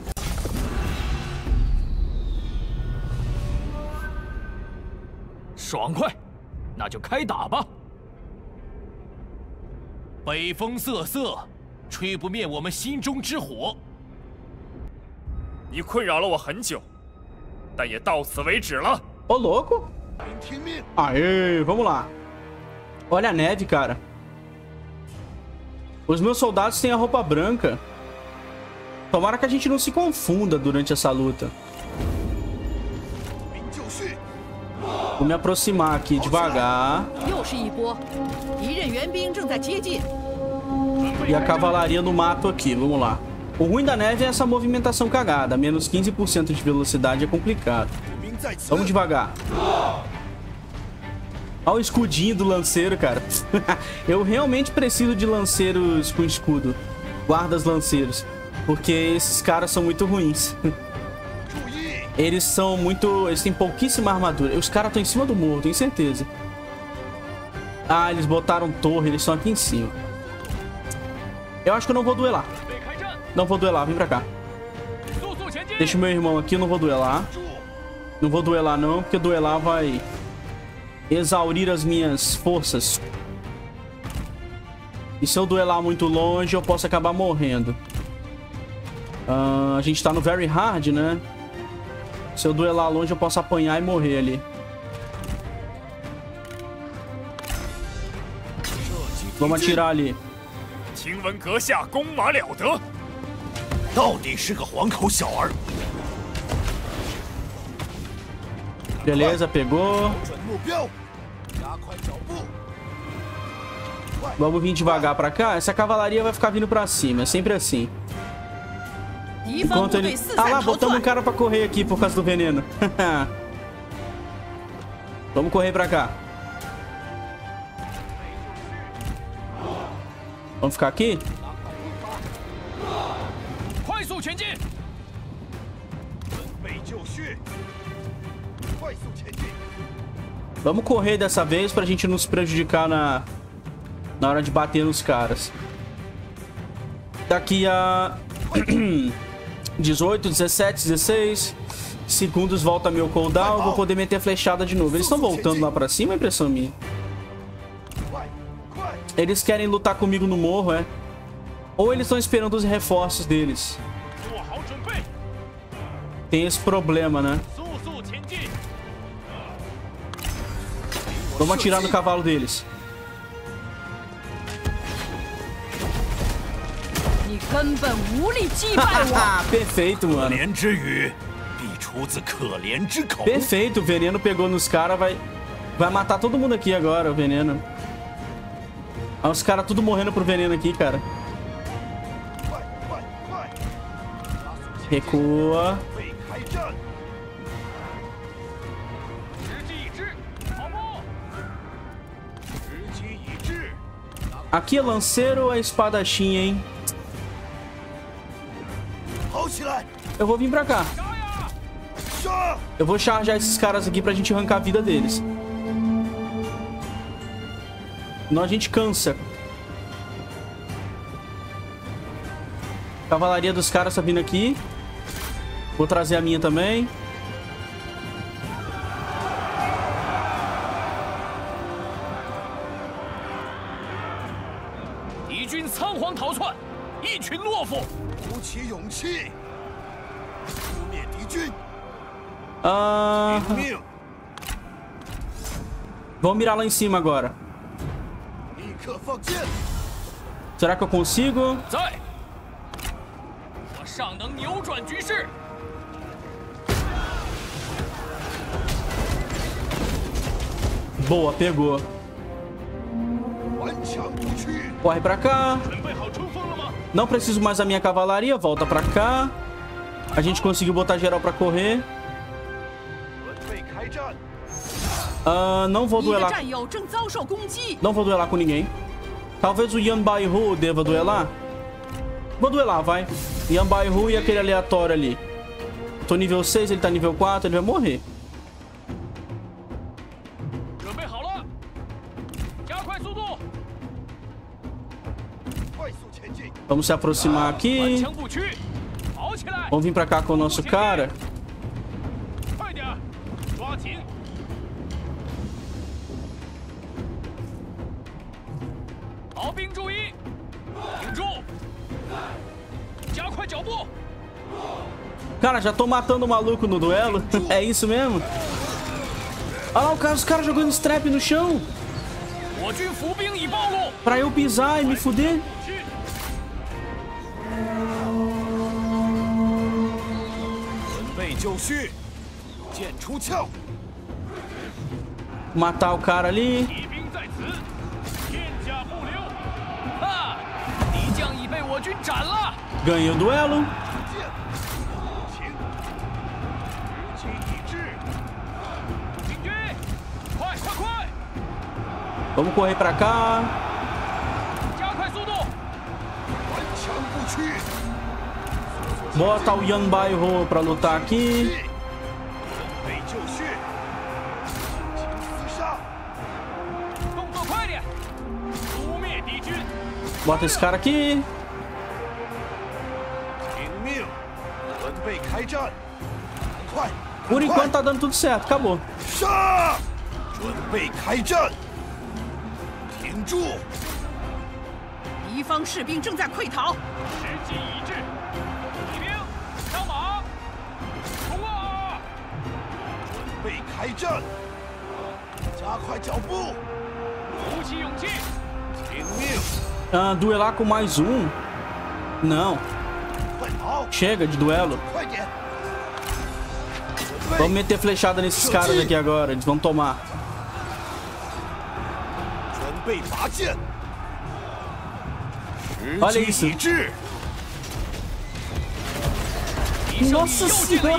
爽快，那就开打吧。北风瑟瑟，吹不灭我们心中之火。 你困扰了我很久，但也到此为止了。 Ô, louco. Aê, vamos lá. Olha a neve, cara. Os meus soldados têm a roupa branca. Tomara que a gente não se confunda durante essa luta. Vou me aproximar aqui devagar. E a cavalaria no mato aqui, vamos lá. O ruim da neve é essa movimentação cagada. Menos 15% de velocidade é complicado. Vamos devagar. Olha o escudinho do lanceiro, cara. Eu realmente preciso de lanceiros com escudo. Guardas lanceiros. Porque esses caras são muito ruins. Eles são muito... Eles têm pouquíssima armadura. Os caras estão em cima do morro, tenho certeza. Ah, eles botaram torre. Eles estão aqui em cima. Eu acho que eu não vou duelar. Não vou duelar, vem pra cá. Deixa o meu irmão aqui, eu não vou duelar. Não vou duelar não, porque duelar vai exaurir as minhas forças. E se eu duelar muito longe, eu posso acabar morrendo. A gente tá no very hard, né? Se eu duelar longe, eu posso apanhar e morrer ali. Vamos atirar ali. Beleza, pegou. Vamos vir devagar pra cá. Essa cavalaria vai ficar vindo pra cima. É sempre assim. Enquanto ele... Ah lá, botamos um cara pra correr aqui por causa do veneno. Vamos correr pra cá. Vamos ficar aqui? Vamos correr dessa vez pra gente não se prejudicar na hora de bater nos caras. Daqui a 18, 17, 16 segundos volta meu cooldown. Eu vou poder meter flechada de novo. Eles estão voltando lá pra cima, é impressão minha? Eles querem lutar comigo no morro, é? Ou eles estão esperando os reforços deles. Tem esse problema, né? Vamos atirar no cavalo deles. Perfeito, mano. Perfeito, o veneno pegou nos caras. Vai matar todo mundo aqui agora, o veneno. Olha os caras tudo morrendo pro veneno aqui, cara. Recua. Aqui é lanceiro ou é espadachim, hein? Eu vou vir pra cá. Eu vou charjar esses caras aqui pra gente arrancar a vida deles. Senão a gente cansa. Cavalaria dos caras tá vindo aqui. Vou trazer a minha também. Vamos mirar lá em cima agora. Será que eu consigo? Boa, pegou. Corre pra cá. Não preciso mais da minha cavalaria. Volta pra cá. A gente conseguiu botar geral pra correr. Não vou duelar. Não vou duelar com ninguém. Talvez o Yan Bai-Hu deva duelar. Vou duelar, vai. Yan Bai-Hu e aquele aleatório ali. Tô nível 6, ele tá nível 4, ele vai morrer. Vamos se aproximar aqui. Vamos vir pra cá com o nosso cara. Cara, já tô matando o maluco no duelo. É isso mesmo? Olha lá, os caras jogando strap no chão. Pra eu pisar e me fuder. Matar o cara ali. Ganhei o duelo. Vamos correr pra cá. Bota o Yan Bai-Hu pra lutar aqui. Bota esse cara aqui. Por enquanto tá dando tudo certo, acabou. Duelar com mais um? Não. Chega de duelo. Vamos meter flechada nesses caras aqui agora. Eles vão tomar. Olha isso. Nossa senhora.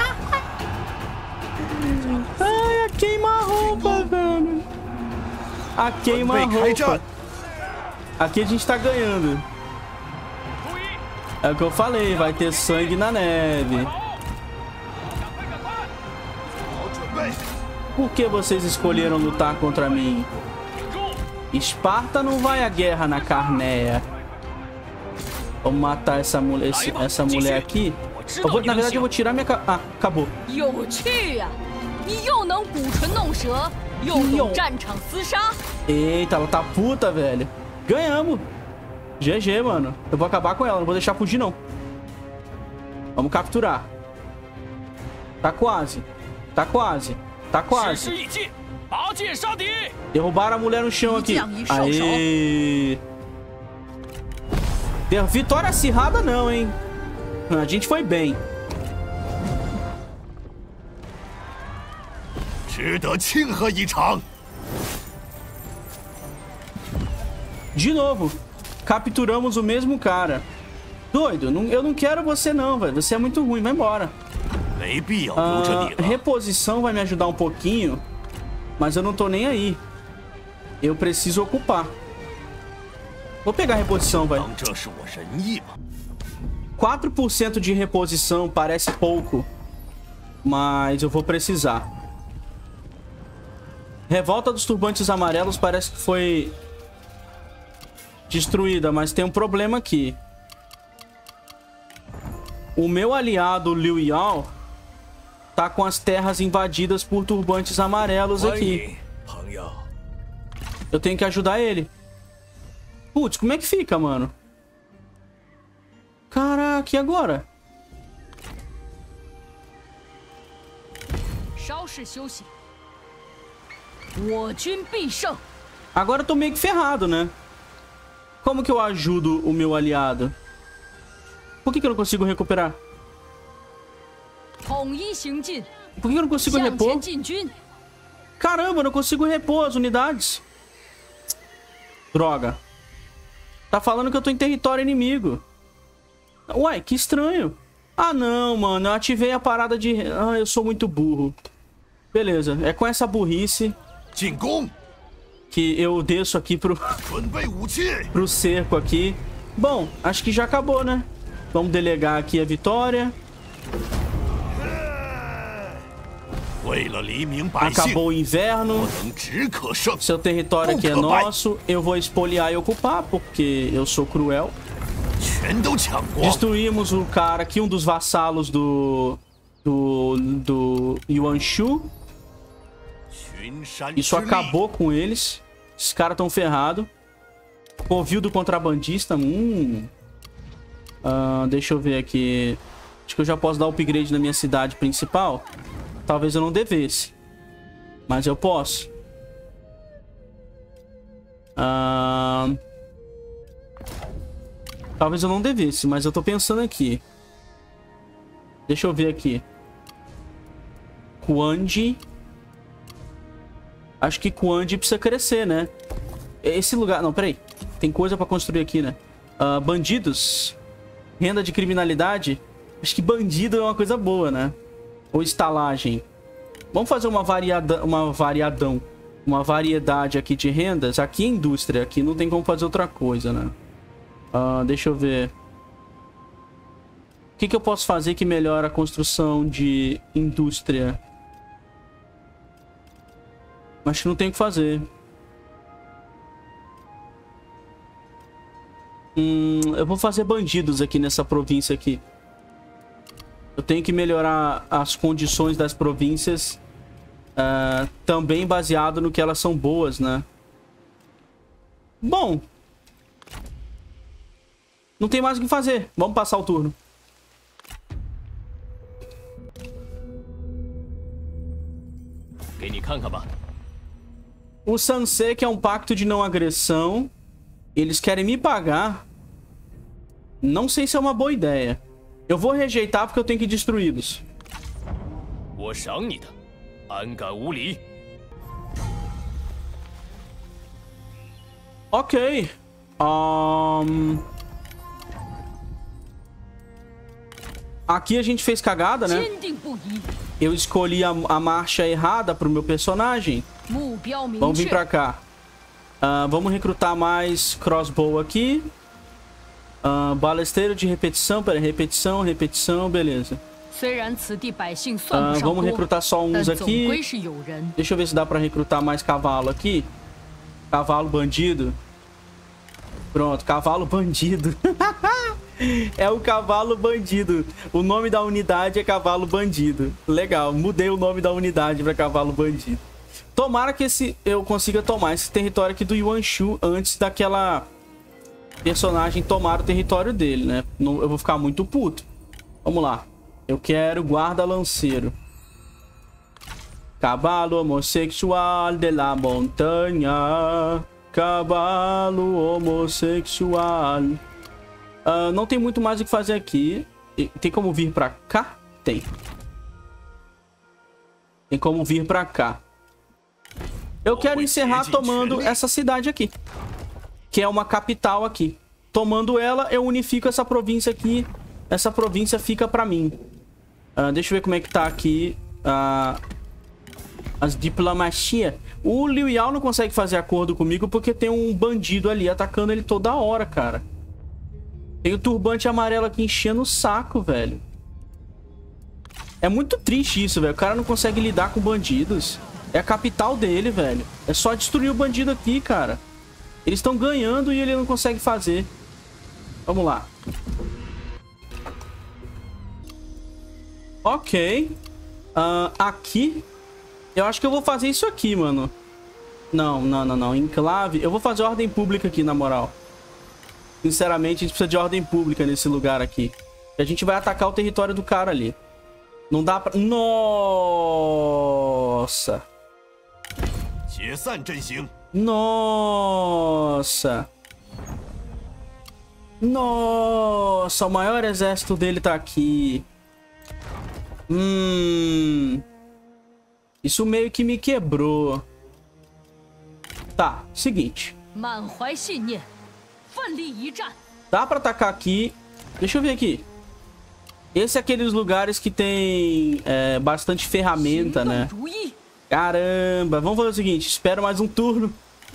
Ai, a queima-roupa, velho. A queima-roupa. Aqui a gente tá ganhando. É o que eu falei, vai ter sangue na neve. Por que vocês escolheram lutar contra mim? Esparta não vai à guerra na Carnéia. Vamos matar essa mulher aqui. Na verdade, eu vou tirar minha... Ah, acabou. Eita, ela tá puta, velho. Ganhamos. GG, mano. Eu vou acabar com ela, não vou deixar fugir, não. Vamos capturar. Tá quase. Tá quase. Tá quase. Derrubaram a mulher no chão aqui. Aê. Vitória acirrada não, hein. A gente foi bem. De novo. Capturamos o mesmo cara. Doido, eu não quero você não, velho. Você é muito ruim, vai embora. Reposição vai me ajudar um pouquinho, mas eu não tô nem aí. Eu preciso ocupar. Vou pegar a reposição, vai. 4% de reposição parece pouco, mas eu vou precisar. Revolta dos Turbantes Amarelos parece que foi destruída, mas tem um problema aqui. O meu aliado Liu Yao tá com as terras invadidas por Turbantes Amarelos aqui. Eu tenho que ajudar ele. Putz, como é que fica, mano? Caraca, e agora? Agora eu tô meio que ferrado, né? Como que eu ajudo o meu aliado? Por que eu não consigo recuperar? Por que eu não consigo repor? Caramba, eu não consigo repor as unidades. Droga. Tá falando que eu tô em território inimigo. Uai, que estranho. Ah, não, mano. Eu ativei a parada de... Ah, eu sou muito burro. Beleza. É com essa burrice que eu desço aqui pro cerco aqui. Bom, acho que já acabou, né? Vamos delegar aqui a vitória. Acabou o inverno. Seu território aqui é nosso. Eu vou espoliar e ocupar, porque eu sou cruel. Destruímos o cara aqui, um dos vassalos do Yuan Shu. Isso acabou com eles. Esses caras estão ferrados. Covil do contrabandista. Deixa eu ver aqui. Acho que eu já posso dar upgrade na minha cidade principal. Talvez eu não devesse, mas eu posso. Talvez eu não devesse, mas eu tô pensando aqui. Deixa eu ver aqui. Kuandi. Acho que Kuandi precisa crescer, né? Esse lugar... Não, peraí. Tem coisa pra construir aqui, né? Bandidos. Renda de criminalidade. Acho que bandido é uma coisa boa, né? Ou estalagem. Vamos fazer uma variedade aqui de rendas. Aqui é indústria. Aqui não tem como fazer outra coisa, né? Deixa eu ver. O que eu posso fazer que melhora a construção de indústria? Acho que não tem o que fazer. Eu vou fazer bandidos aqui nessa província aqui. Eu tenho que melhorar as condições das províncias, também baseado no que elas são boas, né? Bom. Não tem mais o que fazer. Vamos passar o turno. O Sansei, que é um pacto de não agressão. Eles querem me pagar. Não sei se é uma boa ideia. Eu vou rejeitar porque eu tenho que destruí-los. Ok. Aqui a gente fez cagada, né? Eu escolhi a marcha errada pro meu personagem. Vamos vir pra cá. Vamos recrutar mais crossbow aqui. Balesteiro de repetição. Pera aí, repetição, repetição, beleza. Vamos recrutar só uns aqui. Deixa eu ver se dá pra recrutar mais cavalo aqui. Cavalo bandido. Pronto, cavalo bandido. É o cavalo bandido. O nome da unidade é cavalo bandido. Legal, mudei o nome da unidade pra cavalo bandido. Tomara que eu consiga tomar esse território aqui do Yuan Shu antes daquela personagem tomar o território dele, né? Eu vou ficar muito puto. Vamos lá. Eu quero guarda-lanceiro. Cavalo homossexual de la montanha. Cavalo homossexual. Não tem muito mais o que fazer aqui. Tem como vir pra cá? Tem. Tem como vir pra cá. Eu quero encerrar tomando essa cidade aqui. Que é uma capital aqui. Tomando ela, eu unifico essa província aqui. Essa província fica pra mim. Deixa eu ver como é que tá aqui. As diplomacia. O Liu Yao não consegue fazer acordo comigo porque tem um bandido ali atacando ele toda hora, cara. Tem o turbante amarelo aqui enchendo o saco, velho. É muito triste isso, velho. O cara não consegue lidar com bandidos. É a capital dele, velho. É só destruir o bandido aqui, cara. Eles estão ganhando e ele não consegue fazer. Vamos lá. Ok. Aqui. Eu acho que eu vou fazer isso aqui, mano. Não. Enclave. Eu vou fazer ordem pública aqui, na moral. Sinceramente, a gente precisa de ordem pública nesse lugar aqui. E a gente vai atacar o território do cara ali. Não dá pra... Nossa. Nossa. Nossa, o maior exército dele tá aqui. Isso meio que me quebrou. Tá, seguinte. Dá pra atacar aqui. Deixa eu ver aqui. Esse é aqueles lugares que tem bastante ferramenta, né? Caramba, vamos fazer o seguinte. Espero mais um turno.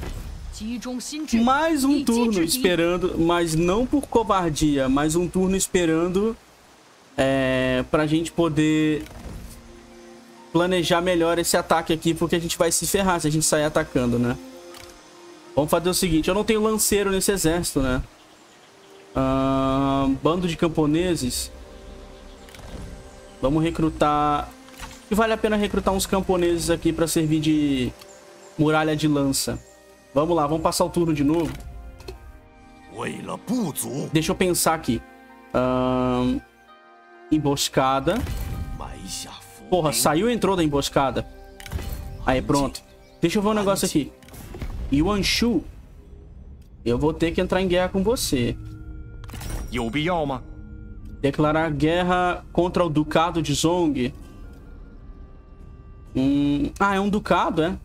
Mais um turno esperando. Mas não por covardia. Mais um turno esperando. Pra gente poder planejar melhor esse ataque aqui. Porque a gente vai se ferrar se a gente sair atacando, né? Vamos fazer o seguinte. Eu não tenho lanceiro nesse exército, né? Bando de camponeses. Vamos recrutar... E vale a pena recrutar uns camponeses aqui pra servir de muralha de lança. Vamos lá, vamos passar o turno de novo. Deixa eu pensar aqui. Emboscada. Porra, saiu e entrou da emboscada. Aí, pronto. Deixa eu ver um negócio aqui. Yuan Shu. Eu vou ter que entrar em guerra com você. Declarar guerra contra o Ducado de Zong. É um ducado, é?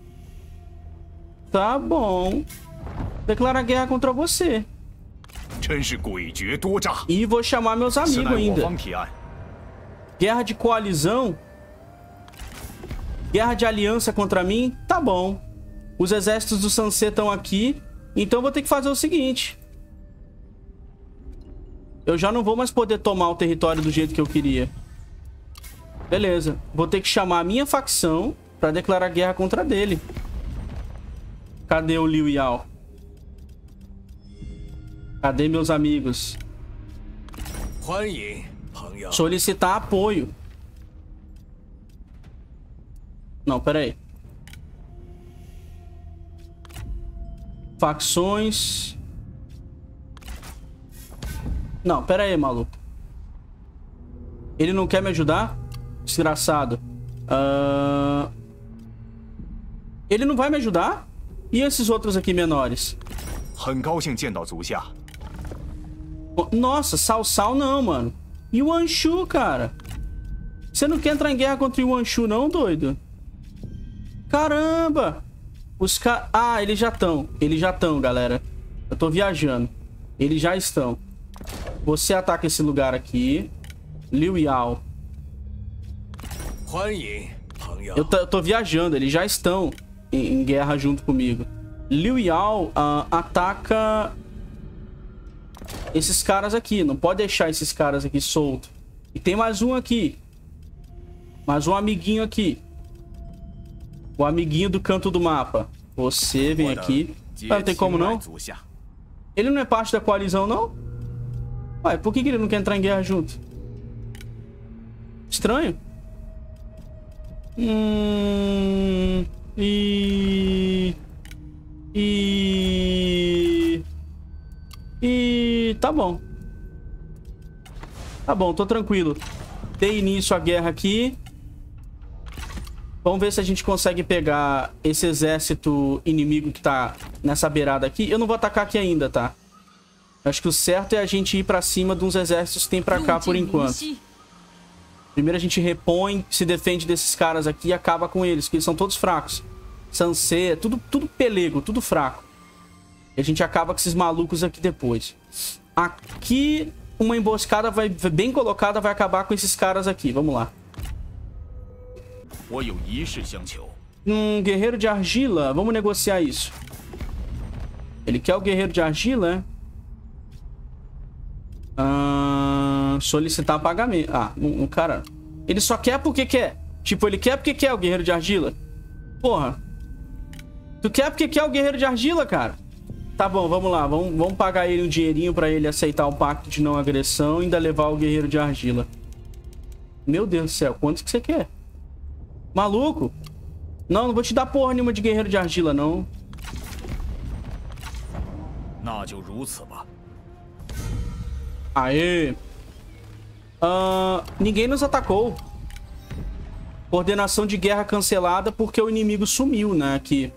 Tá bom. Declarar guerra contra você. E vou chamar meus amigos ainda. Guerra de coalizão. Guerra de aliança contra mim. Tá bom. Os exércitos do Sansei estão aqui. Então eu vou ter que fazer o seguinte. Eu já não vou mais poder tomar o território do jeito que eu queria. Beleza. Vou ter que chamar a minha facção pra declarar guerra contra dele. Cadê o Liu Yao? Cadê meus amigos? Solicitar apoio. Não, pera aí. Facções. Não, pera aí, maluco. Ele não quer me ajudar? Desgraçado. Ele não vai me ajudar? E esses outros aqui menores? Nossa, Sao não, mano. Yuan Shu, cara. Você não quer entrar em guerra contra o Yuan Shu, não, doido? Caramba. Os caras... Ah, eles já estão. Eles já estão, galera. Eu tô viajando. Eles já estão. Você ataca esse lugar aqui. Liu Yao. Eu tô viajando, eles já estão em guerra junto comigo. Liu Yao ataca esses caras aqui. Não pode deixar esses caras aqui soltos. E tem mais um aqui. Mais um amiguinho aqui. O amiguinho do canto do mapa. Você vem aqui. Ah, não tem como não? Ele não é parte da coalizão, não? Ué, por que ele não quer entrar em guerra junto? Estranho. Tá bom. Tá bom, tô tranquilo. Dei início à guerra aqui. Vamos ver se a gente consegue pegar esse exército inimigo que tá nessa beirada aqui. Eu não vou atacar aqui ainda, tá? Acho que o certo é a gente ir pra cima de uns exércitos que tem pra cá por enquanto. Primeiro a gente repõe, se defende desses caras aqui e acaba com eles, porque eles são todos fracos. Sansê, tudo pelego, tudo fraco. E a gente acaba com esses malucos aqui depois. Aqui, uma emboscada bem colocada vai acabar com esses caras aqui. Vamos lá. Guerreiro de argila. Vamos negociar isso. Ele quer o guerreiro de argila, é? Solicitar pagamento. Ah, cara. Ele só quer porque quer. Tipo, ele quer porque quer o guerreiro de argila. Porra. Tu quer porque quer o guerreiro de argila, cara? Tá bom, vamos lá. Vamos pagar ele um dinheirinho pra ele aceitar o pacto de não agressão e ainda levar o guerreiro de argila. Meu Deus do céu, quantos que você quer? Maluco? Não vou te dar porra nenhuma de guerreiro de argila, não. Aê. Ninguém nos atacou. Coordenação de guerra cancelada porque o inimigo sumiu, né? Aqui.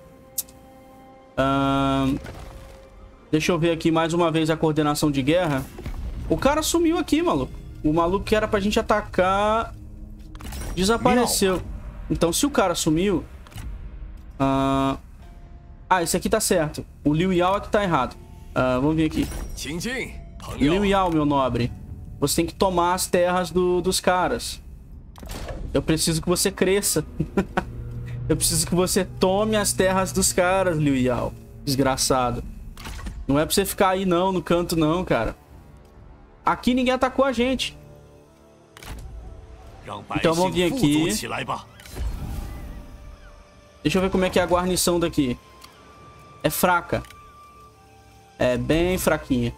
Deixa eu ver aqui mais uma vez a coordenação de guerra. O cara sumiu aqui, maluco. O maluco que era pra gente atacar desapareceu. Então, se o cara sumiu... esse aqui tá certo. O Liu Yao é que tá errado. Vamos ver aqui. Liu Yao, meu nobre. Você tem que tomar as terras dos caras. Eu preciso que você cresça. Eu preciso que você tome as terras dos caras, Liu Yao. Desgraçado. Não é pra você ficar aí, não, no canto, não, cara. Aqui ninguém atacou a gente. Então vamos vir aqui. Deixa eu ver como é que é a guarnição daqui. É fraca. É bem fraquinha.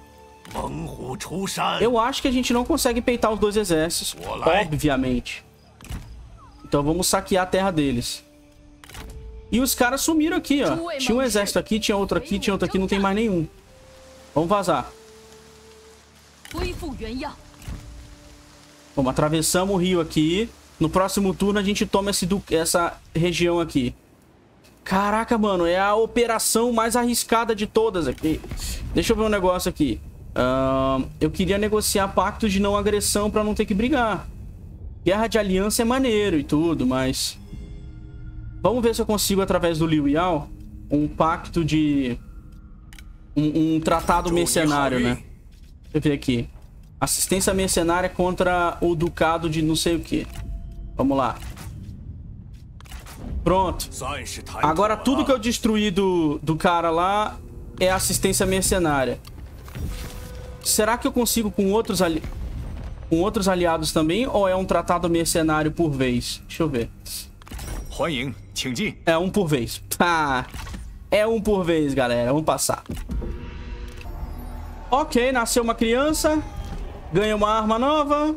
Eu acho que a gente não consegue peitar os dois exércitos. Obviamente. Então vamos saquear a terra deles. E os caras sumiram aqui, ó. Tinha um exército aqui, tinha outro aqui, não tem mais nenhum. Vamos vazar. Vamos, atravessamos o rio aqui. No próximo turno a gente toma essa região aqui. Caraca, mano, é a operação mais arriscada de todas aqui. Deixa eu ver um negócio aqui. Eu queria negociar pactos de não agressão pra não ter que brigar. Guerra de aliança é maneiro e tudo, mas... Vamos ver se eu consigo, através do Liu Yao, um pacto de... Um tratado mercenário, né? Deixa eu ver aqui. Assistência mercenária contra o ducado de não sei o que. Vamos lá. Pronto. Agora tudo que eu destruí do cara lá é assistência mercenária. Será que eu consigo com outros aliados também? Ou é um tratado mercenário por vez? Deixa eu ver. É um por vez. É um por vez, galera. Vamos passar. Ok, nasceu uma criança. Ganhei uma arma nova.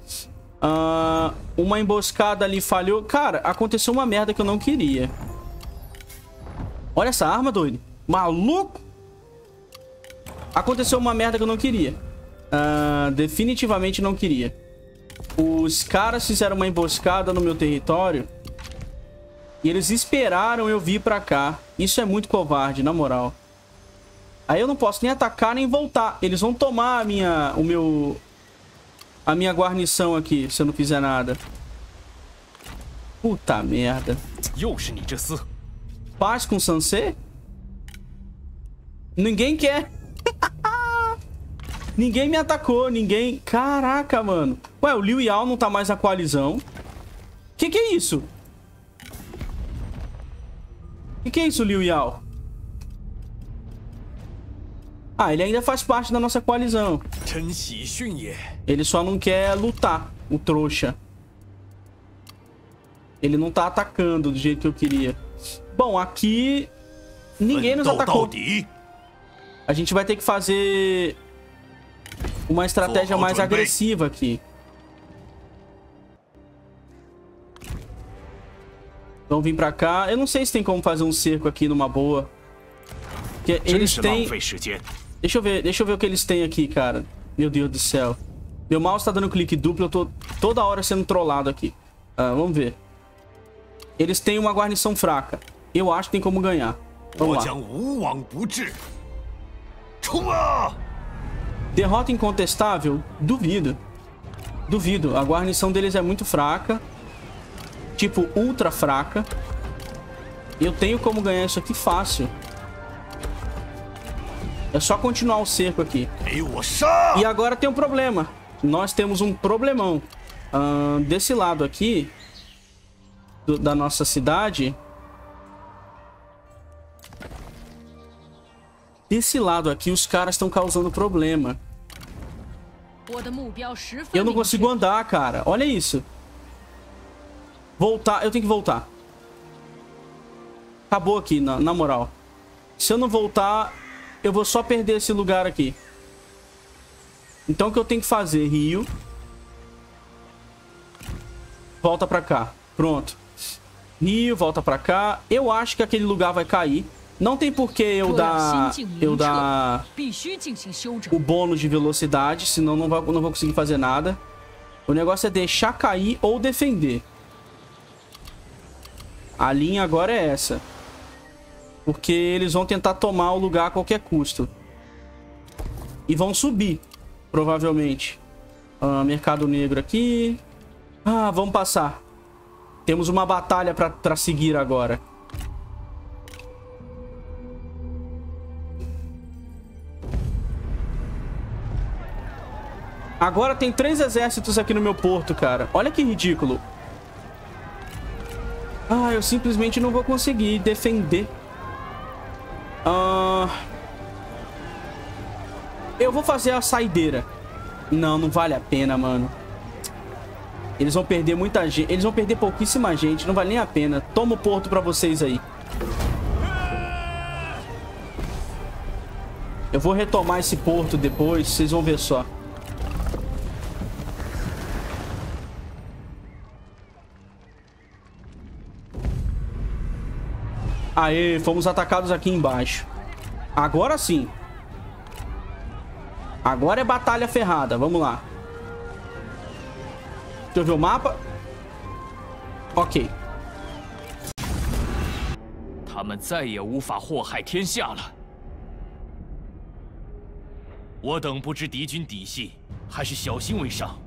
Uma emboscada ali falhou. Cara, aconteceu uma merda que eu não queria. Olha essa arma, doido. Maluco. Aconteceu uma merda que eu não queria. Definitivamente não queria. Os caras fizeram uma emboscada no meu território. E eles esperaram eu vir pra cá. Isso é muito covarde, na moral. Aí eu não posso nem atacar, nem voltar. Eles vão tomar a minha guarnição aqui, se eu não fizer nada. Puta merda. Paz com Sansê? Ninguém quer. Ninguém me atacou, ninguém... Caraca, mano. Ué, o Liu Yao não tá mais na coalizão. Que é isso? Que é isso, Liu Yao? Ah, ele ainda faz parte da nossa coalizão. Ele só não quer lutar, o trouxa. Ele não tá atacando do jeito que eu queria. Bom, aqui... Ninguém nos atacou. A gente vai ter que fazer... uma estratégia mais agressiva aqui. Vamos vir pra cá. Eu não sei se tem como fazer um cerco aqui numa boa. Porque eles têm... Deixa eu ver o que eles têm aqui, cara. Meu Deus do céu. Meu mouse tá dando clique duplo. Eu tô toda hora sendo trollado aqui. Vamos ver. Eles têm uma guarnição fraca. Eu acho que tem como ganhar. Vamos lá. Derrota incontestável? Duvido. Duvido. A guarnição deles é muito fraca. Tipo, ultra fraca. Eu tenho como ganhar isso aqui fácil. É só continuar o cerco aqui. E agora tem um problema. Nós temos um problemão. Desse lado aqui... da nossa cidade... Desse lado aqui, os caras estão causando problema. Eu não consigo andar, cara. Olha isso. Voltar. Eu tenho que voltar. Acabou aqui, na moral. Se eu não voltar, eu vou só perder esse lugar aqui. Então o que eu tenho que fazer? Rio. Volta pra cá. Pronto. Rio, volta pra cá. Eu acho que aquele lugar vai cair. Não tem por que eu dar o bônus de velocidade, senão não vou conseguir fazer nada. O negócio é deixar cair ou defender. A linha agora é essa. Porque eles vão tentar tomar o lugar a qualquer custo. E vão subir, provavelmente. Mercado Negro aqui. Vamos passar. Temos uma batalha pra seguir agora. Agora tem 3 exércitos aqui no meu porto, cara. Olha que ridículo. Eu simplesmente não vou conseguir defender. Eu vou fazer a saideira. Não vale a pena, mano. Eles vão perder muita gente. Eles vão perder pouquíssima gente. Não vale nem a pena. Toma o porto pra vocês aí. Eu vou retomar esse porto depois. Vocês vão ver só. Aê, fomos atacados aqui embaixo. Agora sim. Agora é batalha ferrada. Vamos lá. Deixa eu ver o mapa. Ok. 他们再也无法祸害天下了。我等不知敌军底细，还是小心为上。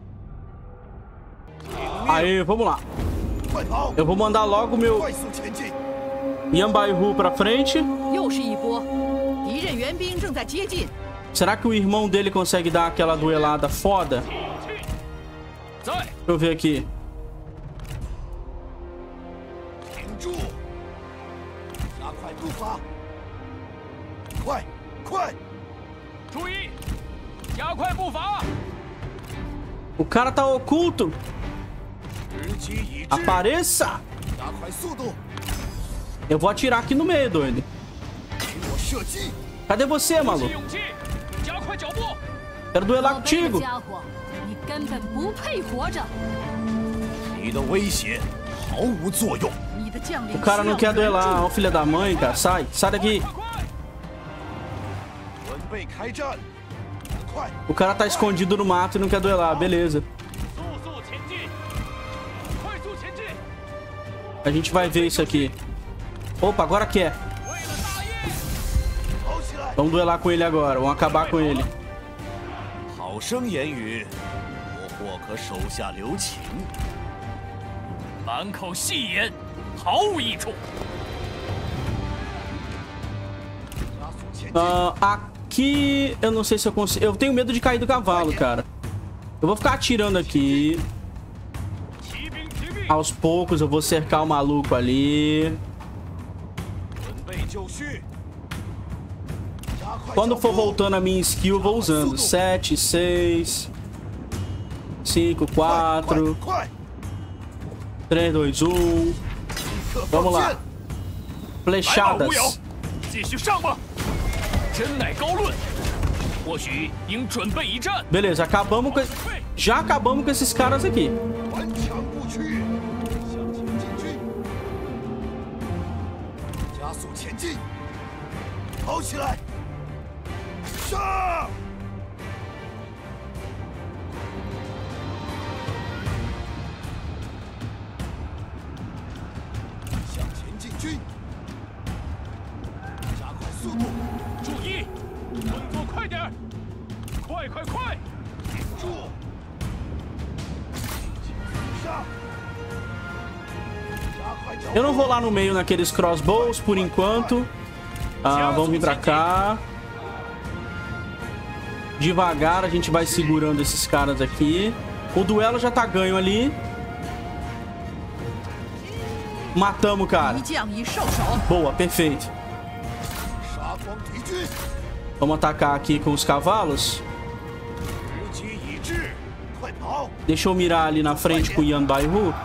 Aê, vamos lá. Eu vou mandar logo o meu Yanbaihu pra frente. Será que o irmão dele consegue dar aquela duelada foda? Deixa eu ver aqui. O cara tá oculto. Apareça! Eu vou atirar aqui no meio, doido. Cadê você, maluco? Quero duelar contigo. O cara não quer duelar, ó, filha da mãe, cara. Sai daqui. O cara tá escondido no mato e não quer duelar, beleza. A gente vai ver isso aqui. Opa, agora quer. Vamos duelar com ele agora. Vamos acabar com ele. aqui, eu não sei se eu consigo... Eu tenho medo de cair do cavalo, cara. Eu vou ficar atirando aqui. Aos poucos eu vou cercar o maluco ali. Quando for voltando a minha skill, eu vou usando. 7, 6, 5, 4, 3, 2, 1. Vamos lá. Flechadas. Beleza, acabamos com... Já acabamos com esses caras aqui. Eu não vou lá no meio naqueles crossbows por enquanto. Vamos vir pra cá. Devagar a gente vai segurando esses caras aqui. O duelo já tá ganho ali. Matamos o cara. Boa, perfeito. Vamos atacar aqui com os cavalos. Deixa eu mirar ali na frente com o Yan Baihu.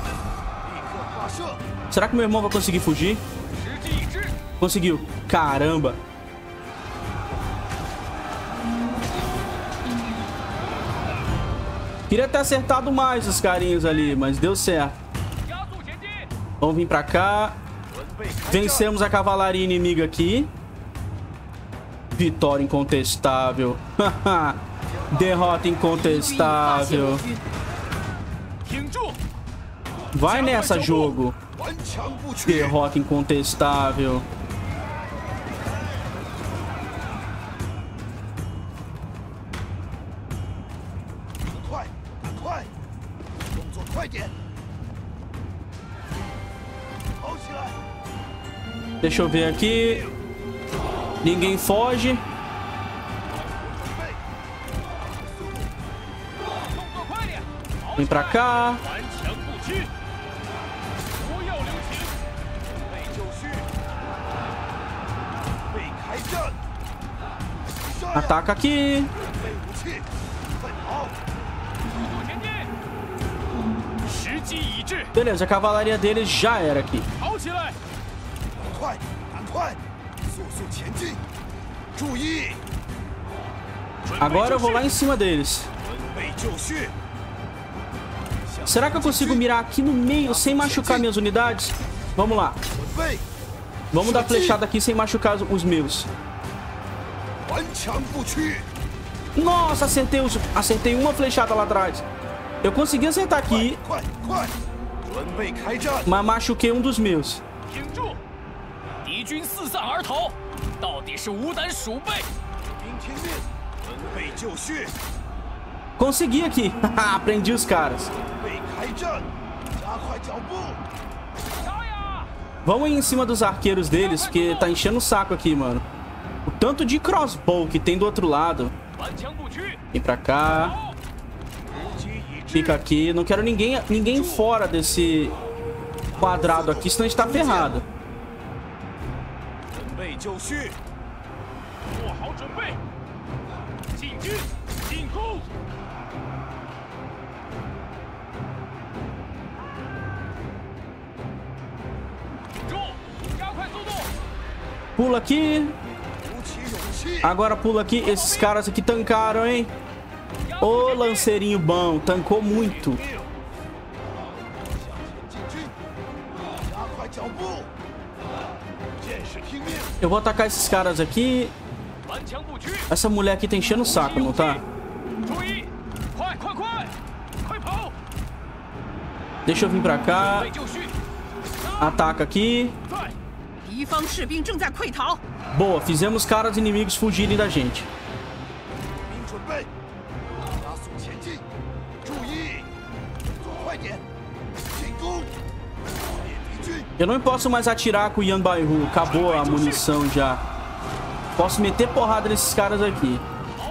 Será que meu irmão vai conseguir fugir? Conseguiu. Caramba. Queria ter acertado mais os carinhos ali, mas deu certo. Vamos vir pra cá. Vencemos a cavalaria inimiga aqui. Vitória incontestável. Derrota incontestável. Vai nessa, jogo. Derrota incontestável. Deixa eu ver aqui. Ninguém foge. Vem pra cá. Ataca aqui. Beleza, a cavalaria deles já era aqui. Agora eu vou lá em cima deles. Será que eu consigo mirar aqui no meio sem machucar minhas unidades? Vamos lá. Vamos dar flechada aqui sem machucar os meus. Nossa, acertei uma flechada lá atrás. Eu consegui acertar aqui, mas machuquei um dos meus. Consegui aqui. Aprendi os caras. Vamos ir em cima dos arqueiros deles, porque tá enchendo o saco aqui, mano. O tanto de crossbow que tem do outro lado. Vem pra cá. Fica aqui. Não quero ninguém fora desse quadrado aqui, senão a gente tá ferrado. Pula aqui. Agora pula aqui. Esses caras aqui tancaram, hein? Ô, lanceirinho bom. Tancou muito. Eu vou atacar esses caras aqui. Essa mulher aqui tá enchendo o saco, não tá? Deixa eu vir pra cá. Ataca aqui. Boa, fizemos caras inimigos fugirem da gente. Eu não posso mais atirar com o Yan Baihu. Acabou a munição já. Posso meter porrada nesses caras aqui.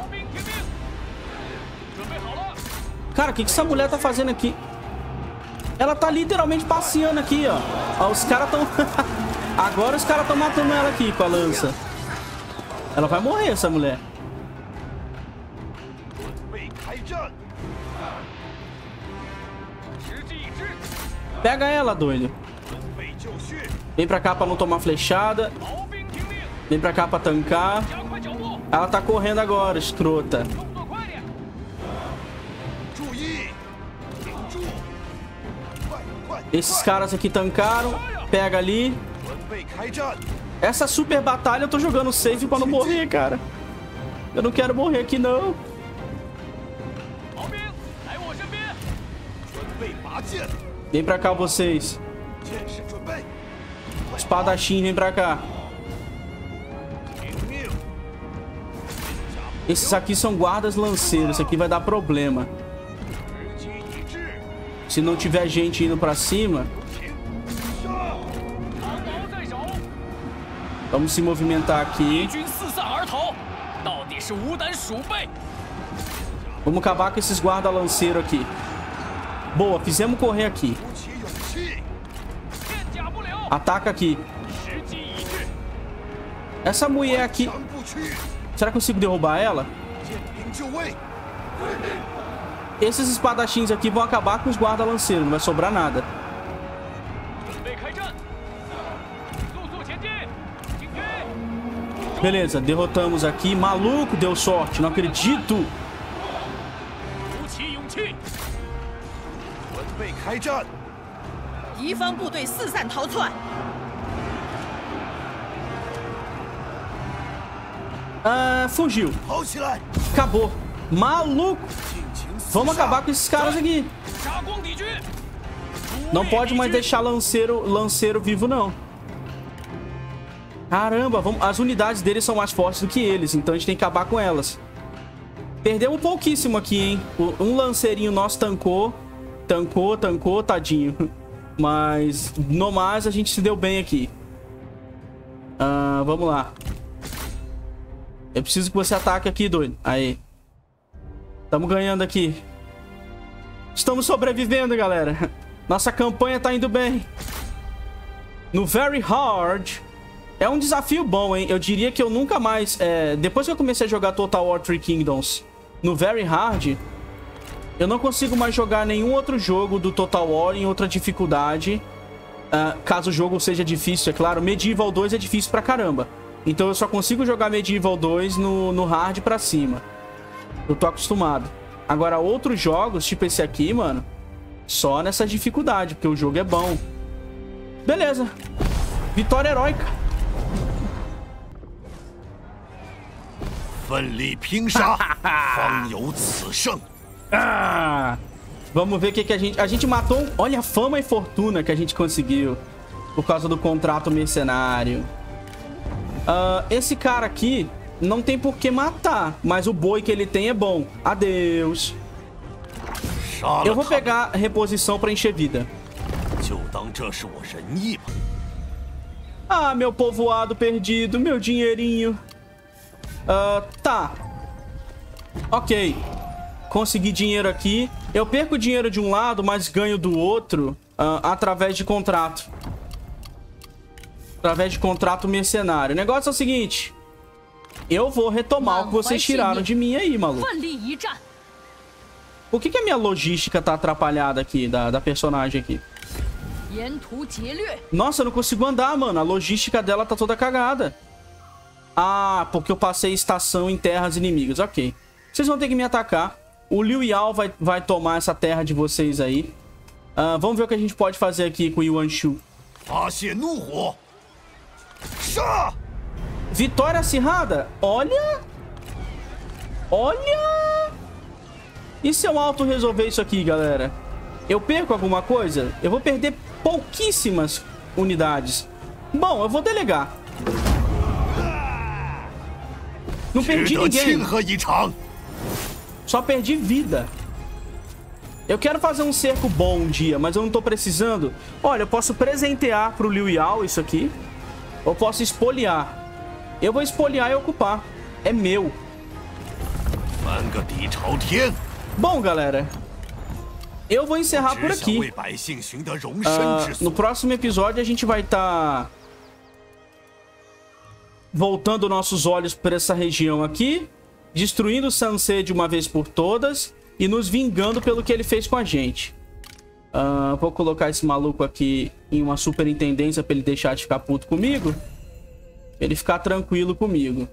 Cara, o que essa mulher tá fazendo aqui? Ela tá literalmente passeando aqui, ó. Ó, os caras tão... Agora os caras tão matando ela aqui com a lança. Ela vai morrer, essa mulher. Pega ela, doido. Vem pra cá pra não tomar flechada. Vem pra cá pra tancar. Ela tá correndo agora, escrota. Esses caras aqui tancaram. Pega ali. Essa super batalha eu tô jogando safe pra não morrer, cara. Eu não quero morrer aqui, não. Vem pra cá, vocês. Espadachim, vem pra cá. Esses aqui são guardas lanceiros. Isso aqui vai dar problema. Se não tiver gente indo pra cima... Vamos se movimentar aqui. Vamos acabar com esses guarda lanceiros aqui. Boa, fizemos correr aqui. Ataca aqui. Essa mulher aqui... Será que eu consigo derrubar ela? Esses espadachins aqui vão acabar com os guarda-lanceiros. Não vai sobrar nada. Beleza, derrotamos aqui. Maluco, deu sorte. Não acredito. Fugiu. Acabou. Maluco. Vamos acabar com esses caras aqui. Não pode mais deixar lanceiro vivo, não. Caramba, as unidades deles são mais fortes do que eles. Então a gente tem que acabar com elas. Perdemos pouquíssimo aqui, hein. Um lanceirinho nosso tancou. Tancou, tadinho. Mas, no mais, a gente se deu bem aqui. Vamos lá. Eu preciso que você ataque aqui, doido. Aí. Estamos ganhando aqui. Estamos sobrevivendo, galera. Nossa campanha tá indo bem. No Very Hard. É um desafio bom, hein? Eu diria que eu nunca mais... depois que eu comecei a jogar Total War 3 Kingdoms no Very Hard, eu não consigo mais jogar nenhum outro jogo do Total War em outra dificuldade. Caso o jogo seja difícil, é claro. Medieval 2 é difícil pra caramba. Então eu só consigo jogar Medieval 2 no hard pra cima. Eu tô acostumado. Agora, outros jogos, tipo esse aqui, mano, só nessa dificuldade, porque o jogo é bom. Beleza. Vitória heróica. Vamos ver o que a gente... A gente matou... Olha a fama e fortuna que a gente conseguiu por causa do contrato mercenário. Esse cara aqui não tem por que matar, mas o boi que ele tem é bom. Adeus. Eu vou pegar reposição pra encher vida. Ah, meu povoado perdido, meu dinheirinho. Tá. Ok. Consegui dinheiro aqui. Eu perco dinheiro de um lado, mas ganho do outro através de contrato. Através de contrato mercenário. O negócio é o seguinte. Eu vou retomar o que vocês tiraram de mim aí, maluco. Por que a minha logística tá atrapalhada aqui, da personagem aqui? Nossa, eu não consigo andar, mano. A logística dela tá toda cagada. Ah, porque eu passei estação em terras inimigas. Ok. Vocês vão ter que me atacar. O Liu Yao vai tomar essa terra de vocês aí. Vamos ver o que a gente pode fazer aqui com o Yuan Shu. Vitória acirrada? Olha! Olha! E se eu auto-resolver isso aqui, galera? Eu perco alguma coisa? Eu vou perder pouquíssimas unidades. Bom, eu vou delegar. Não perdi ninguém. Só perdi vida. Eu quero fazer um cerco bom um dia, mas eu não tô precisando. Olha, eu posso presentear pro Liu Yao isso aqui. Ou posso espoliar. eu vou espoliar e ocupar. É meu. Bom, galera, eu vou encerrar por aqui. No próximo episódio a gente vai estar voltando nossos olhos para essa região aqui, destruindo o Sansei de uma vez por todas e nos vingando pelo que ele fez com a gente. Vou colocar esse maluco aqui em uma superintendência para ele deixar de ficar puto comigo. Ele ficar tranquilo comigo.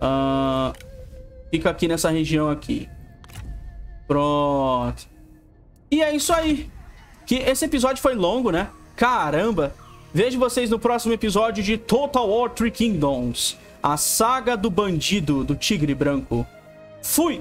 Fica aqui nessa região aqui. Pronto. E é isso aí. Que esse episódio foi longo, né? Caramba. Vejo vocês no próximo episódio de Total War Three Kingdoms. A saga do bandido do tigre branco. Fui!